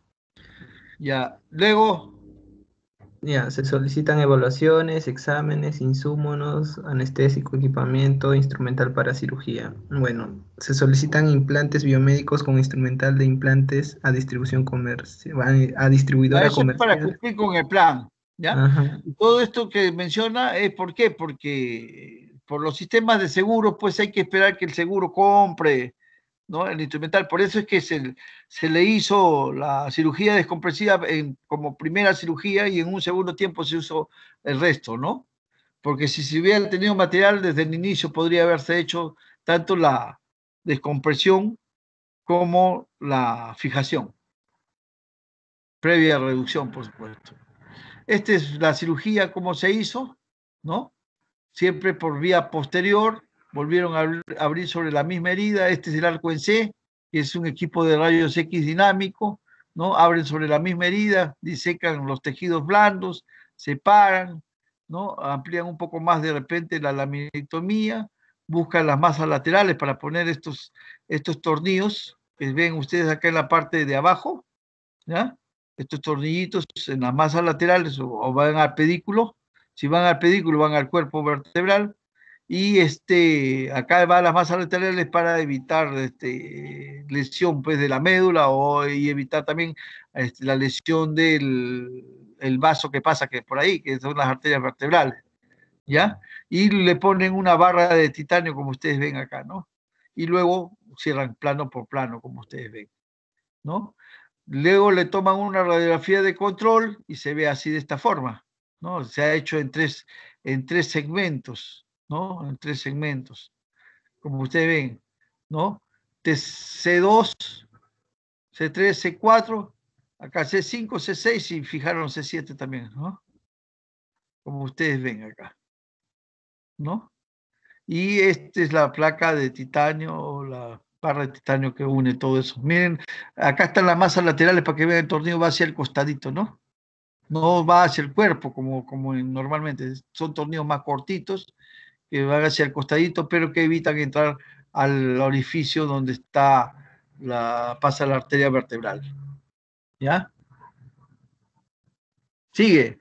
Ya, luego, Ya, se solicitan evaluaciones, exámenes, insumos, anestésico, equipamiento, instrumental para cirugía. Bueno, se solicitan implantes biomédicos con instrumental de implantes a distribución comercial, a ya distribuidora eso es para comercial. cumplir con el plan, ¿ya? Ajá, Y todo esto que menciona es ¿por qué? Porque por los sistemas de seguro, pues hay que esperar que el seguro compre, ¿no? El instrumental. Por eso es que se, se le hizo la cirugía descompresiva en, como primera cirugía y en un segundo tiempo se usó el resto, ¿no? Porque si se hubiera tenido material desde el inicio, podría haberse hecho tanto la descompresión como la fijación, previa reducción, por supuesto. Esta es la cirugía, como se hizo, ¿no? Siempre por vía posterior, volvieron a abrir sobre la misma herida. Este es el arco en C, que es un equipo de rayos X dinámico, ¿no? Abren sobre la misma herida, disecan los tejidos blandos, separan, ¿no? Amplían un poco más de repente la laminectomía, buscan las masas laterales para poner estos, estos tornillos que ven ustedes acá en la parte de abajo, ¿ya? Estos tornillitos en las masas laterales o, o van al pedículo. Si van al pedículo, van al cuerpo vertebral. Y este, acá va las masas laterales para evitar este, lesión pues, de la médula o, y evitar también este, la lesión del el vaso que pasa que por ahí, que son las arterias vertebrales. ¿Ya? Y le ponen una barra de titanio, como ustedes ven acá, ¿no? Y luego cierran plano por plano, como ustedes ven, ¿no? Luego le toman una radiografía de control y se ve así de esta forma, ¿no? Se ha hecho en tres, en tres segmentos, ¿no? En tres segmentos, como ustedes ven, ¿no? De C dos, C tres, C cuatro, acá C cinco, C seis y fijaron C siete también, ¿no? Como ustedes ven acá, ¿no? Y esta es la placa de titanio o la barra de titanio que une todo eso. Miren, acá están las masas laterales para que vean el tornillo va hacia el costadito, ¿no? No va hacia el cuerpo como, como normalmente, son tornillos más cortitos que van hacia el costadito, pero que evitan entrar al orificio donde está la, pasa la arteria vertebral. ¿Ya? Sigue.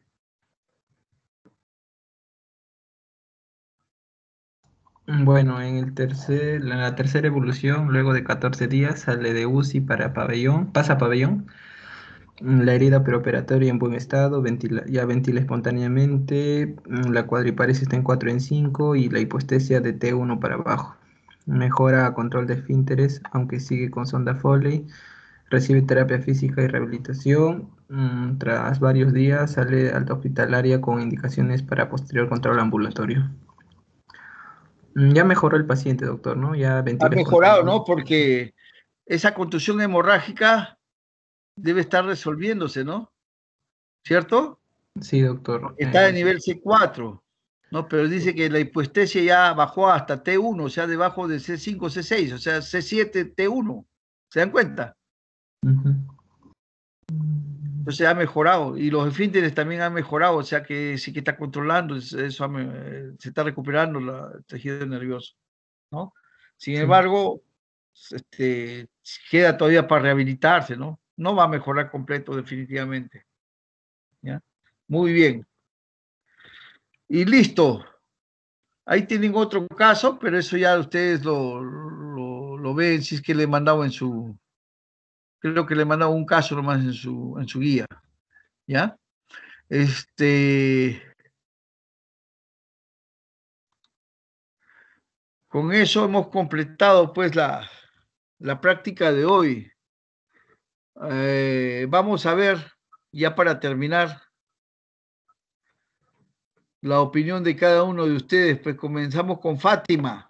bueno, en el tercer, en la tercera evolución, luego de catorce días, sale de U C I para pabellón, pasa a pabellón. La herida preoperatoria en buen estado, ventila, ya ventila espontáneamente, mm, la cuadriparesis está en cuatro en cinco y la hipoestesia de T uno para abajo. Mejora control de esfínteres, aunque sigue con sonda Foley. Recibe terapia física y rehabilitación. Mm, tras varios días sale alta hospitalaria con indicaciones para posterior control ambulatorio. Mm, Ya mejoró el paciente, doctor, ¿no? Ya Ha ventila mejorado, espontáneamente. ¿no? Porque esa contusión hemorrágica debe estar resolviéndose, ¿no? ¿Cierto? Sí, doctor. Está de Eh, nivel C cuatro, ¿no? Pero dice que la hipoestesia ya bajó hasta T uno, o sea, debajo de C cinco, C seis, o sea, C siete, T uno. ¿Se dan cuenta? ujú. Entonces ha mejorado. Y los esfínteres también han mejorado, o sea que sí que está controlando, eso ha me- se está recuperando la- el tejido nervioso, ¿no? Sin Sí. embargo, este, queda todavía para rehabilitarse, ¿no? No va a mejorar completo definitivamente, ¿ya? Muy bien. Y listo. Ahí tienen otro caso, pero eso ya ustedes lo, lo, lo ven, si es que le he mandado en su, creo que le he mandado un caso nomás en su, en su guía, ¿ya? Este, con eso hemos completado pues la, la práctica de hoy. Eh, vamos a ver, ya para terminar, la opinión de cada uno de ustedes. Pues comenzamos con Fátima.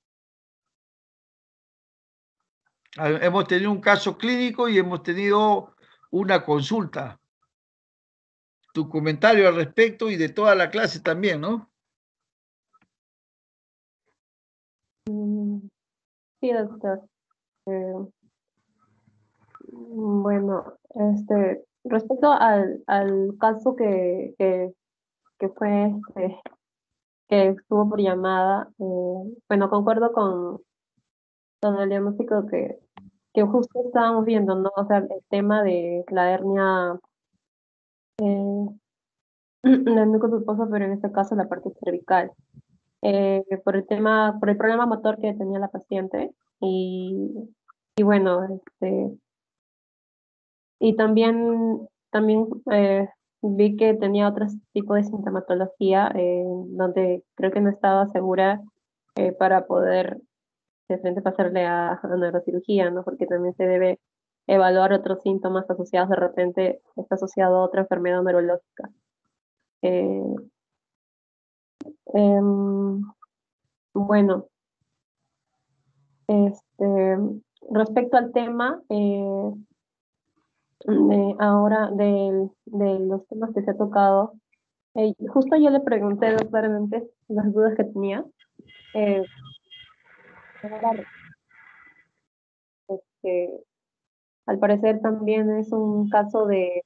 Ah, hemos tenido un caso clínico y hemos tenido una consulta. Tu comentario al respecto y de toda la clase también, ¿no? Mm, Sí, doctor. Eh, mm, bueno, este, respecto al, al caso que, que, que fue, este, que estuvo por llamada, eh, bueno, concuerdo con, con el diagnóstico que, que justo estábamos viendo, ¿no? O sea, el tema de la hernia eh, del núcleo pulposo, pero en este caso la parte cervical. Eh, por el tema, por el problema motor que tenía la paciente y, y bueno, este, y también, también eh, vi que tenía otro tipo de sintomatología, eh, donde creo que no estaba segura eh, para poder de frente pasarle a, a neurocirugía, ¿no? Porque también se debe evaluar otros síntomas asociados, de repente está asociado a otra enfermedad neurológica. Eh, em, bueno, este, respecto al tema, eh, de ahora de, de los temas que se ha tocado, Eh, justo yo le pregunté claramente las dudas que tenía. Eh, ahora, este, al parecer también es un caso de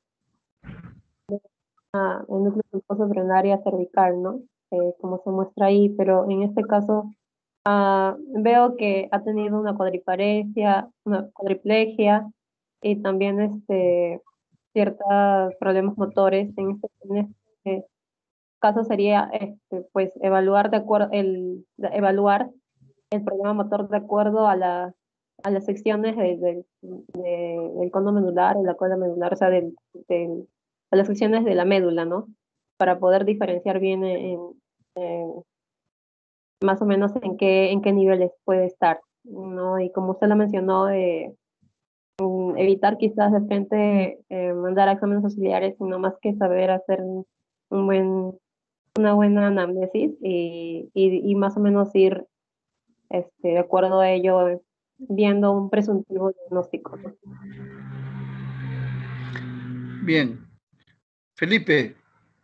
ah, el núcleo pulposo pero en el área cervical, ¿no? Eh, como se muestra ahí, pero en este caso ah, veo que ha tenido una cuadriparesia, una cuadriplegia y también este, ciertos problemas motores. En este, en este caso sería este, pues evaluar de acuerdo el evaluar el problema motor de acuerdo a, la, a las secciones de, de, de, del cono medular, de la cola medular, o sea, del, del, a las secciones de la médula, ¿no? Para poder diferenciar bien en, en, más o menos en qué, en qué niveles puede estar, ¿no? Y como usted lo mencionó, eh, evitar quizás de frente eh, mandar a exámenes auxiliares, sino más que saber hacer un, un buen, una buena anamnesis y, y, y más o menos ir este, de acuerdo a ello, viendo un presuntivo diagnóstico, ¿no? Bien. Felipe.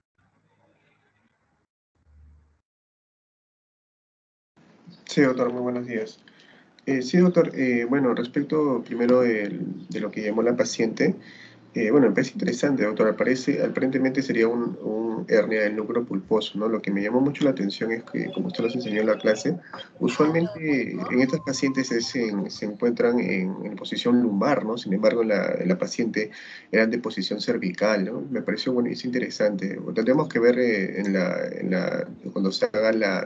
Sí, doctor, muy buenos días. Eh, sí, doctor, eh, bueno, respecto primero del- de, lo que llamó la paciente, eh, bueno, me parece interesante, doctor, aparece, aparentemente sería un, un hernia del núcleo pulposo, ¿no? Lo que me llamó mucho la atención es que, como usted nos enseñó en la clase, usualmente en estas pacientes es en- se encuentran en, en posición lumbar, ¿no? Sin embargo, en la, en la paciente eran de posición cervical, ¿no? Me pareció, bueno, es interesante. Tendremos que ver eh, en la, en la, cuando se haga la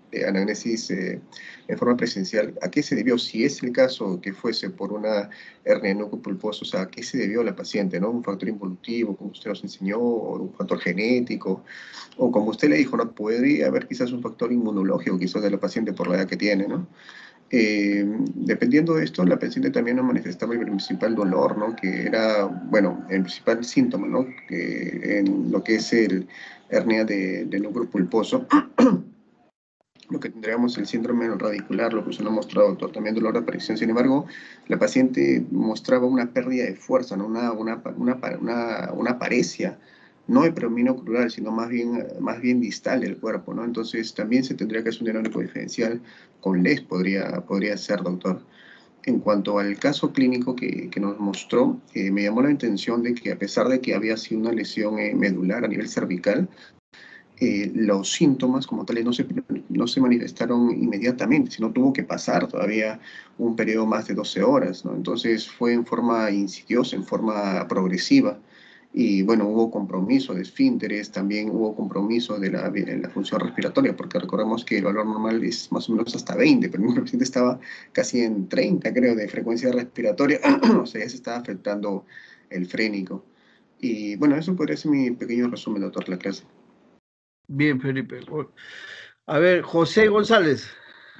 eh, anamnesis eh, en forma presencial, ¿a qué se debió? Si es el caso que fuese por una hernia de núcleo pulposo, o sea, ¿a qué se debió la paciente, ¿no? Un factor involutivo, como usted nos enseñó, o un factor genético, o como usted le dijo, ¿no? Podría haber quizás un factor inmunológico, quizás de la paciente por la edad que tiene, ¿no? Eh, dependiendo de esto, la paciente también nos manifestaba el principal dolor, ¿no? Que era, bueno, el principal síntoma, ¿no? Que en lo que es el hernia de, de núcleo pulposo, lo que tendríamos el síndrome radicular, lo que usted nos ha mostrado, doctor, también dolor de aparición. Sin embargo, la paciente mostraba una pérdida de fuerza, ¿no? Una, una, una, una, una paresia, no de predominio crural, sino más bien, más bien distal del cuerpo, ¿no? Entonces, también se tendría que hacer un diagnóstico diferencial con L E S, podría, podría ser, doctor. En cuanto al caso clínico que, que nos mostró, eh, me llamó la atención de que a pesar de que había sido una lesión eh, medular a nivel cervical, eh, los síntomas como tales no se, no se manifestaron inmediatamente, sino tuvo que pasar todavía un periodo más de doce horas, ¿no? Entonces fue en forma insidiosa, en forma progresiva. Y bueno, hubo compromiso de esfínteres, también hubo compromiso de la, de la función respiratoria, porque recordemos que el valor normal es más o menos hasta veinte, pero el paciente estaba casi en treinta, creo, de frecuencia respiratoria, o sea, ya se estaba afectando el frénico. Y bueno, eso podría ser mi pequeño resumen, doctor, de la clase. Bien, Felipe. A ver, José González.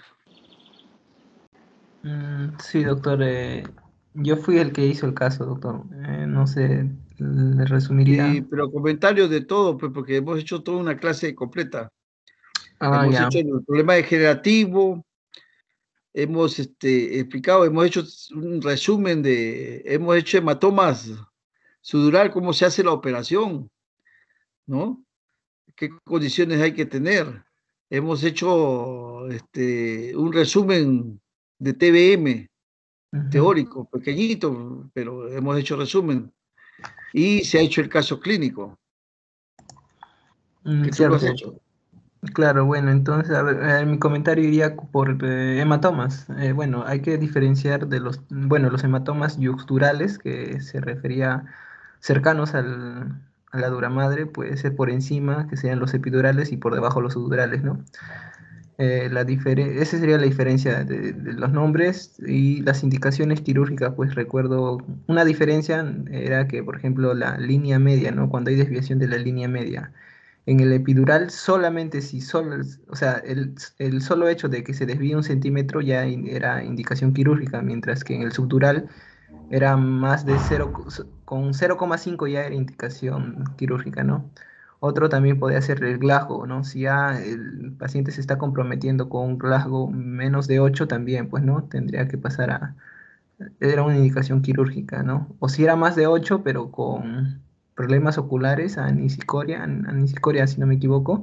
Mm, sí, doctor. Eh, yo fui el que hizo el caso, doctor. Eh, no sé, le resumiría. Y, pero comentarios de todo, pues, porque hemos hecho toda una clase completa. Ah, Hemos ya. hecho el problema degenerativo, hemos este, explicado, hemos hecho un resumen de, hemos hecho hematomas sudural, cómo se hace la operación, ¿no? ¿Qué condiciones hay que tener? Hemos hecho este, un resumen de T B M Ujú. teórico, pequeñito, pero hemos hecho resumen. Y se ha hecho el caso clínico, Mm, que tú lo has cierto. hecho. Claro, bueno, entonces, a ver, eh, mi comentario iría por eh, hematomas. Eh, bueno, hay que diferenciar de los, bueno, los hematomas yuxturales, que se refería cercanos al, a la dura madre, puede ser por encima, que sean los epidurales, y por debajo los sudurales, ¿no? Eh, la difere- esa sería la diferencia de, de los nombres y las indicaciones quirúrgicas. Pues recuerdo una diferencia era que, por ejemplo, la línea media, ¿no? Cuando hay desviación de la línea media. En el epidural, solamente si solo, o sea, el, el solo hecho de que se desvíe un centímetro ya in- era indicación quirúrgica, mientras que en el subdural era más de cero, con cero coma cinco ya era indicación quirúrgica, ¿no? Otro también podría ser el Glasgow, ¿no? Si ya el paciente se está comprometiendo con un Glasgow menos de ocho también, pues, ¿no? Tendría que pasar a, era una indicación quirúrgica, ¿no? O si era más de ocho, pero con problemas oculares, anisicoria, anisicoria, si no me equivoco,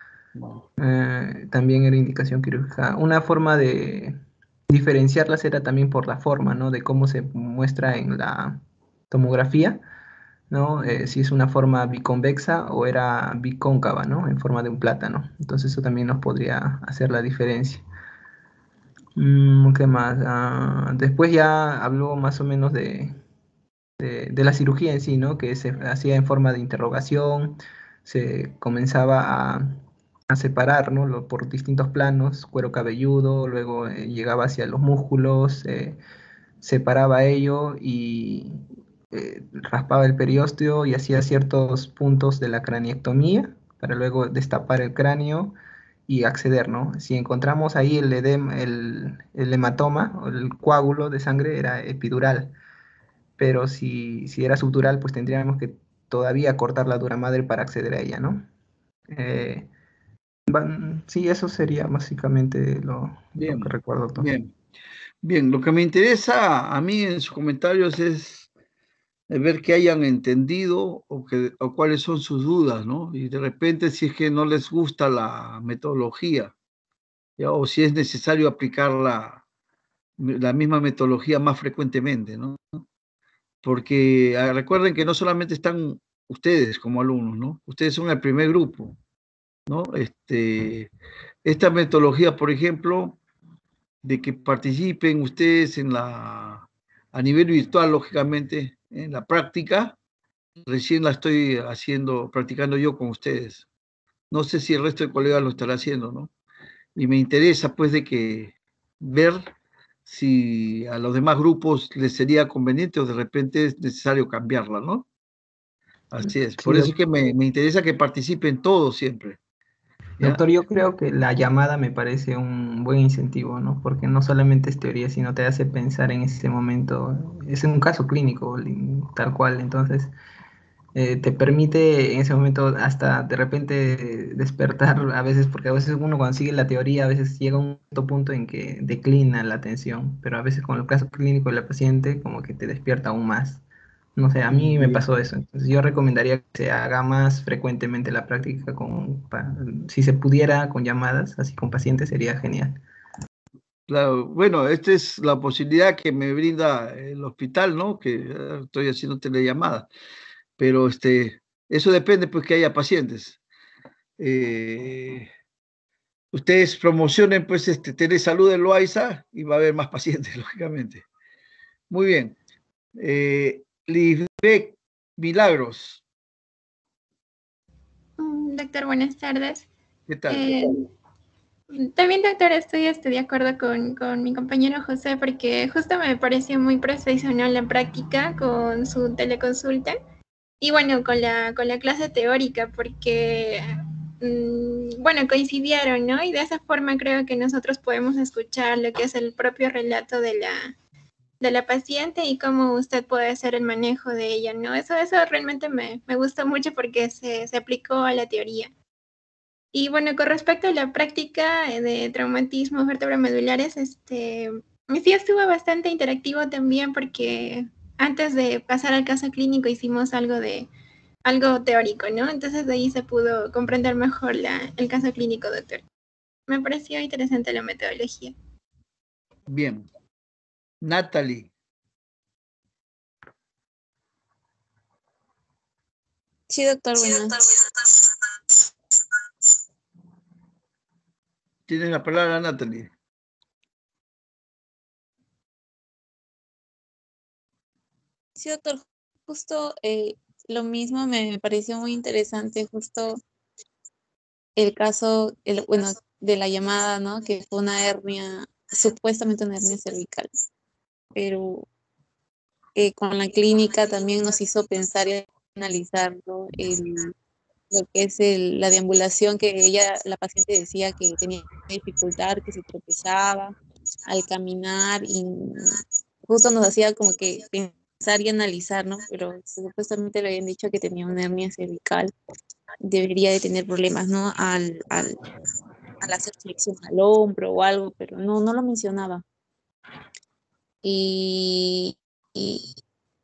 eh, también era indicación quirúrgica. Una forma de diferenciarlas era también por la forma, ¿no? De cómo se muestra en la tomografía, ¿no? Eh, si es una forma biconvexa o era bicóncava, ¿no? En forma de un plátano. Entonces eso también nos podría hacer la diferencia. Mm, ¿qué más? Ah, después ya habló más o menos de, de, de la cirugía en sí, ¿no? Que se hacía en forma de interrogación, se comenzaba a, a separar, ¿no? Lo- por distintos planos, cuero cabelludo, luego eh, llegaba hacia los músculos, eh, separaba ello y eh, raspaba el periósteo y hacía ciertos puntos de la craniectomía para luego destapar el cráneo y acceder, ¿no? Si encontramos ahí el edema, el, el hematoma o el coágulo de sangre era epidural, pero si, si era subdural, pues tendríamos que todavía cortar la dura madre para acceder a ella, ¿no? Eh, van- sí, eso sería básicamente lo, lo que Bien, recuerdo, doctor. bien, bien. Lo que me interesa a mí en sus comentarios es ver que hayan entendido o, que, o cuáles son sus dudas, ¿no? Y de repente si es que no les gusta la metodología, ¿ya? O si es necesario aplicar la, la misma metodología más frecuentemente, ¿no? Porque ah, recuerden que no solamente están ustedes como alumnos, ¿no? Ustedes son el primer grupo, ¿no? Este, esta metodología, por ejemplo, de que participen ustedes en la, a nivel virtual, lógicamente, en la práctica, recién la estoy haciendo, practicando yo con ustedes. No sé si el resto de colegas lo estará haciendo, ¿no? y me interesa pues de que ver si a los demás grupos les sería conveniente o de repente es necesario cambiarla, ¿no? Así es, por Sí, eso es que me, me interesa que participen todos siempre, ¿ya? doctor, yo creo que la llamada me parece un buen incentivo, ¿no? Porque no solamente es teoría, sino te hace pensar en ese momento. Es un caso clínico, li- tal cual. Entonces, eh, te permite en ese momento hasta de repente despertar a veces, porque a veces uno cuando sigue la teoría, a veces llega a un cierto punto en que declina la atención, pero a veces con el caso clínico de la paciente, como que te despierta aún más. No sé, a mí me pasó eso. Entonces yo recomendaría que se haga más frecuentemente la práctica con, pa- si se pudiera con llamadas, así con pacientes, sería genial. Claro, bueno, esta es la posibilidad que me brinda el hospital, ¿no? Que eh, estoy haciendo telellamada, pero este, eso depende pues que haya pacientes. Eh, ustedes promocionen pues este Telesalud en Loaiza y va a haber más pacientes, lógicamente. Muy bien. Eh, Lisbeth Milagros, Mm, Doctor, buenas tardes. ¿qué tal? Eh, también, doctor, estoy, estoy de acuerdo con, con mi compañero José porque justo me pareció muy profesional la práctica con su teleconsulta y bueno, con la, con la clase teórica porque, mm, bueno, coincidieron, ¿no? Y de esa forma creo que nosotros podemos escuchar lo que es el propio relato de la, de la paciente y cómo usted puede hacer el manejo de ella, ¿no? Eso, eso realmente me, me gustó mucho porque se, se aplicó a la teoría. Y bueno, con respecto a la práctica de traumatismos vertebramedulares, este, sí estuvo bastante interactivo también porque antes de pasar al caso clínico hicimos algo de algo teórico, ¿no? Entonces de ahí se pudo comprender mejor la, el caso clínico, doctor. Me pareció interesante la metodología. Bien. Natalie, Sí, doctor, buenas. tienes la palabra, Natalie. Sí, doctor, justo eh, lo mismo me pareció muy interesante, justo el caso, el, bueno, de la llamada, ¿no? Que fue una hernia, supuestamente una hernia cervical, pero eh, con la clínica también nos hizo pensar y analizar, ¿no? El, lo que es el, la deambulación que ella, la paciente decía que tenía dificultad, que se tropezaba al caminar y justo nos hacía como que pensar y analizar, ¿no? Pero supuestamente le habían dicho que tenía una hernia cervical, debería de tener problemas, ¿no? Al, al, al hacer flexión al hombro o algo, pero no, no lo mencionaba. Y, y,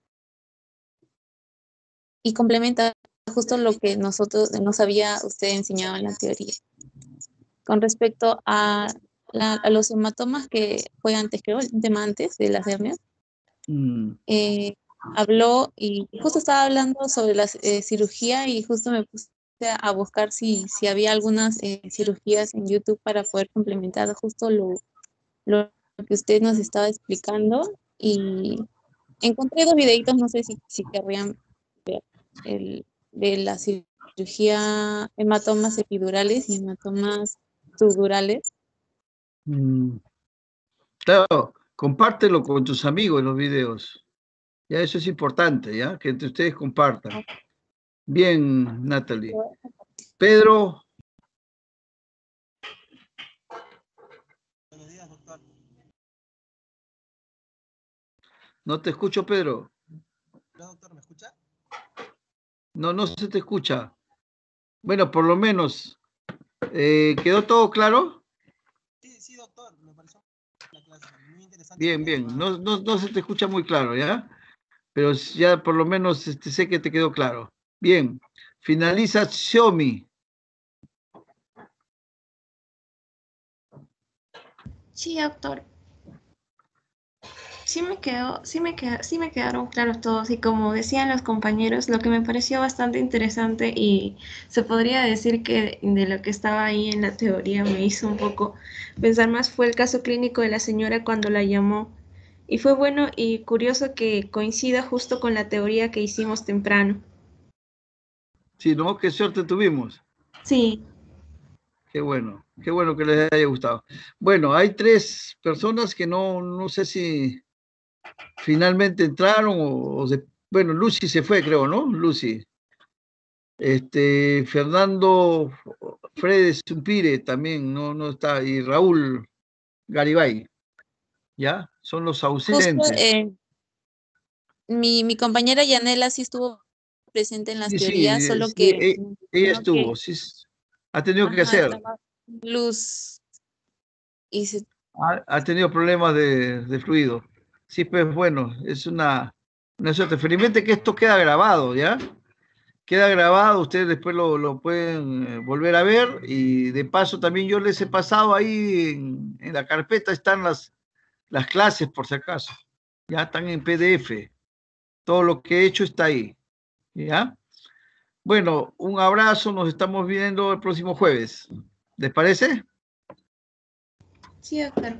y complementa justo lo que nosotros nos había usted enseñado en la teoría. Con respecto a, la, a los hematomas que fue antes, creo, el tema antes de las hernias, Mm. eh, habló y justo estaba hablando sobre la eh, cirugía y justo me puse a buscar si, si había algunas eh, cirugías en YouTube para poder complementar justo lo, lo que usted nos estaba explicando y encontré dos videitos, no sé si, si querrían ver, el, de la cirugía hematomas epidurales y hematomas subdurales. Mm. Claro, compártelo con tus amigos en los videos. Ya eso es importante, ¿ya? Que entre ustedes compartan. Bien, Natalie. Pedro. Buenos días, doctor. No te escucho, Pedro. Hola, doctor, ¿me escucha? No, no se te escucha. Bueno, por lo menos, eh, ¿quedó todo claro? Sí, sí, doctor, me pareció la clase, muy interesante Bien, con la bien. llamada. No, no, no se te escucha muy claro, ¿ya? Pero ya por lo menos este, sé que te quedó claro. Bien. Finaliza Xiaomi. Sí, doctor. Sí me quedó, sí me queda, sí me quedaron claros todos y como decían los compañeros, lo que me pareció bastante interesante y se podría decir que de lo que estaba ahí en la teoría me hizo un poco pensar más fue el caso clínico de la señora cuando la llamó y fue bueno y curioso que coincida justo con la teoría que hicimos temprano. Sí, ¿no? Qué suerte tuvimos. Sí, Qué bueno, qué bueno que les haya gustado. Bueno, hay tres personas que no, no sé si finalmente entraron o, o se- bueno, Lucy se fue, creo, ¿no? Lucy. Este, Fernando Fredes Zumpire también no, no está, y Raúl Garibay, ¿ya? Son los Justo ausentes. eh, mi, mi compañera Yanela sí estuvo presente en las Sí, sí, teorías, eh, solo sí, que e- ella mencionó estuvo, que sí, s- ha tenido que ajá, hacer, estaba luz y se, ha, ha tenido problemas de, de fluido. Sí, pues bueno, es una, una suerte. Felizmente que esto queda grabado, ¿ya? Queda grabado, ustedes después lo, lo pueden eh, volver a ver y de paso también yo les he pasado ahí en, en la carpeta, están las, las clases por si acaso, ya están en P D F, todo lo que he hecho está ahí, ¿ya? Bueno, un abrazo, nos estamos viendo el próximo jueves, ¿les parece? Sí, doctor.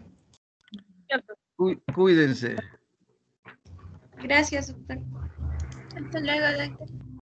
Cuí- Cuídense. Gracias, doctor. Hasta luego, doctor.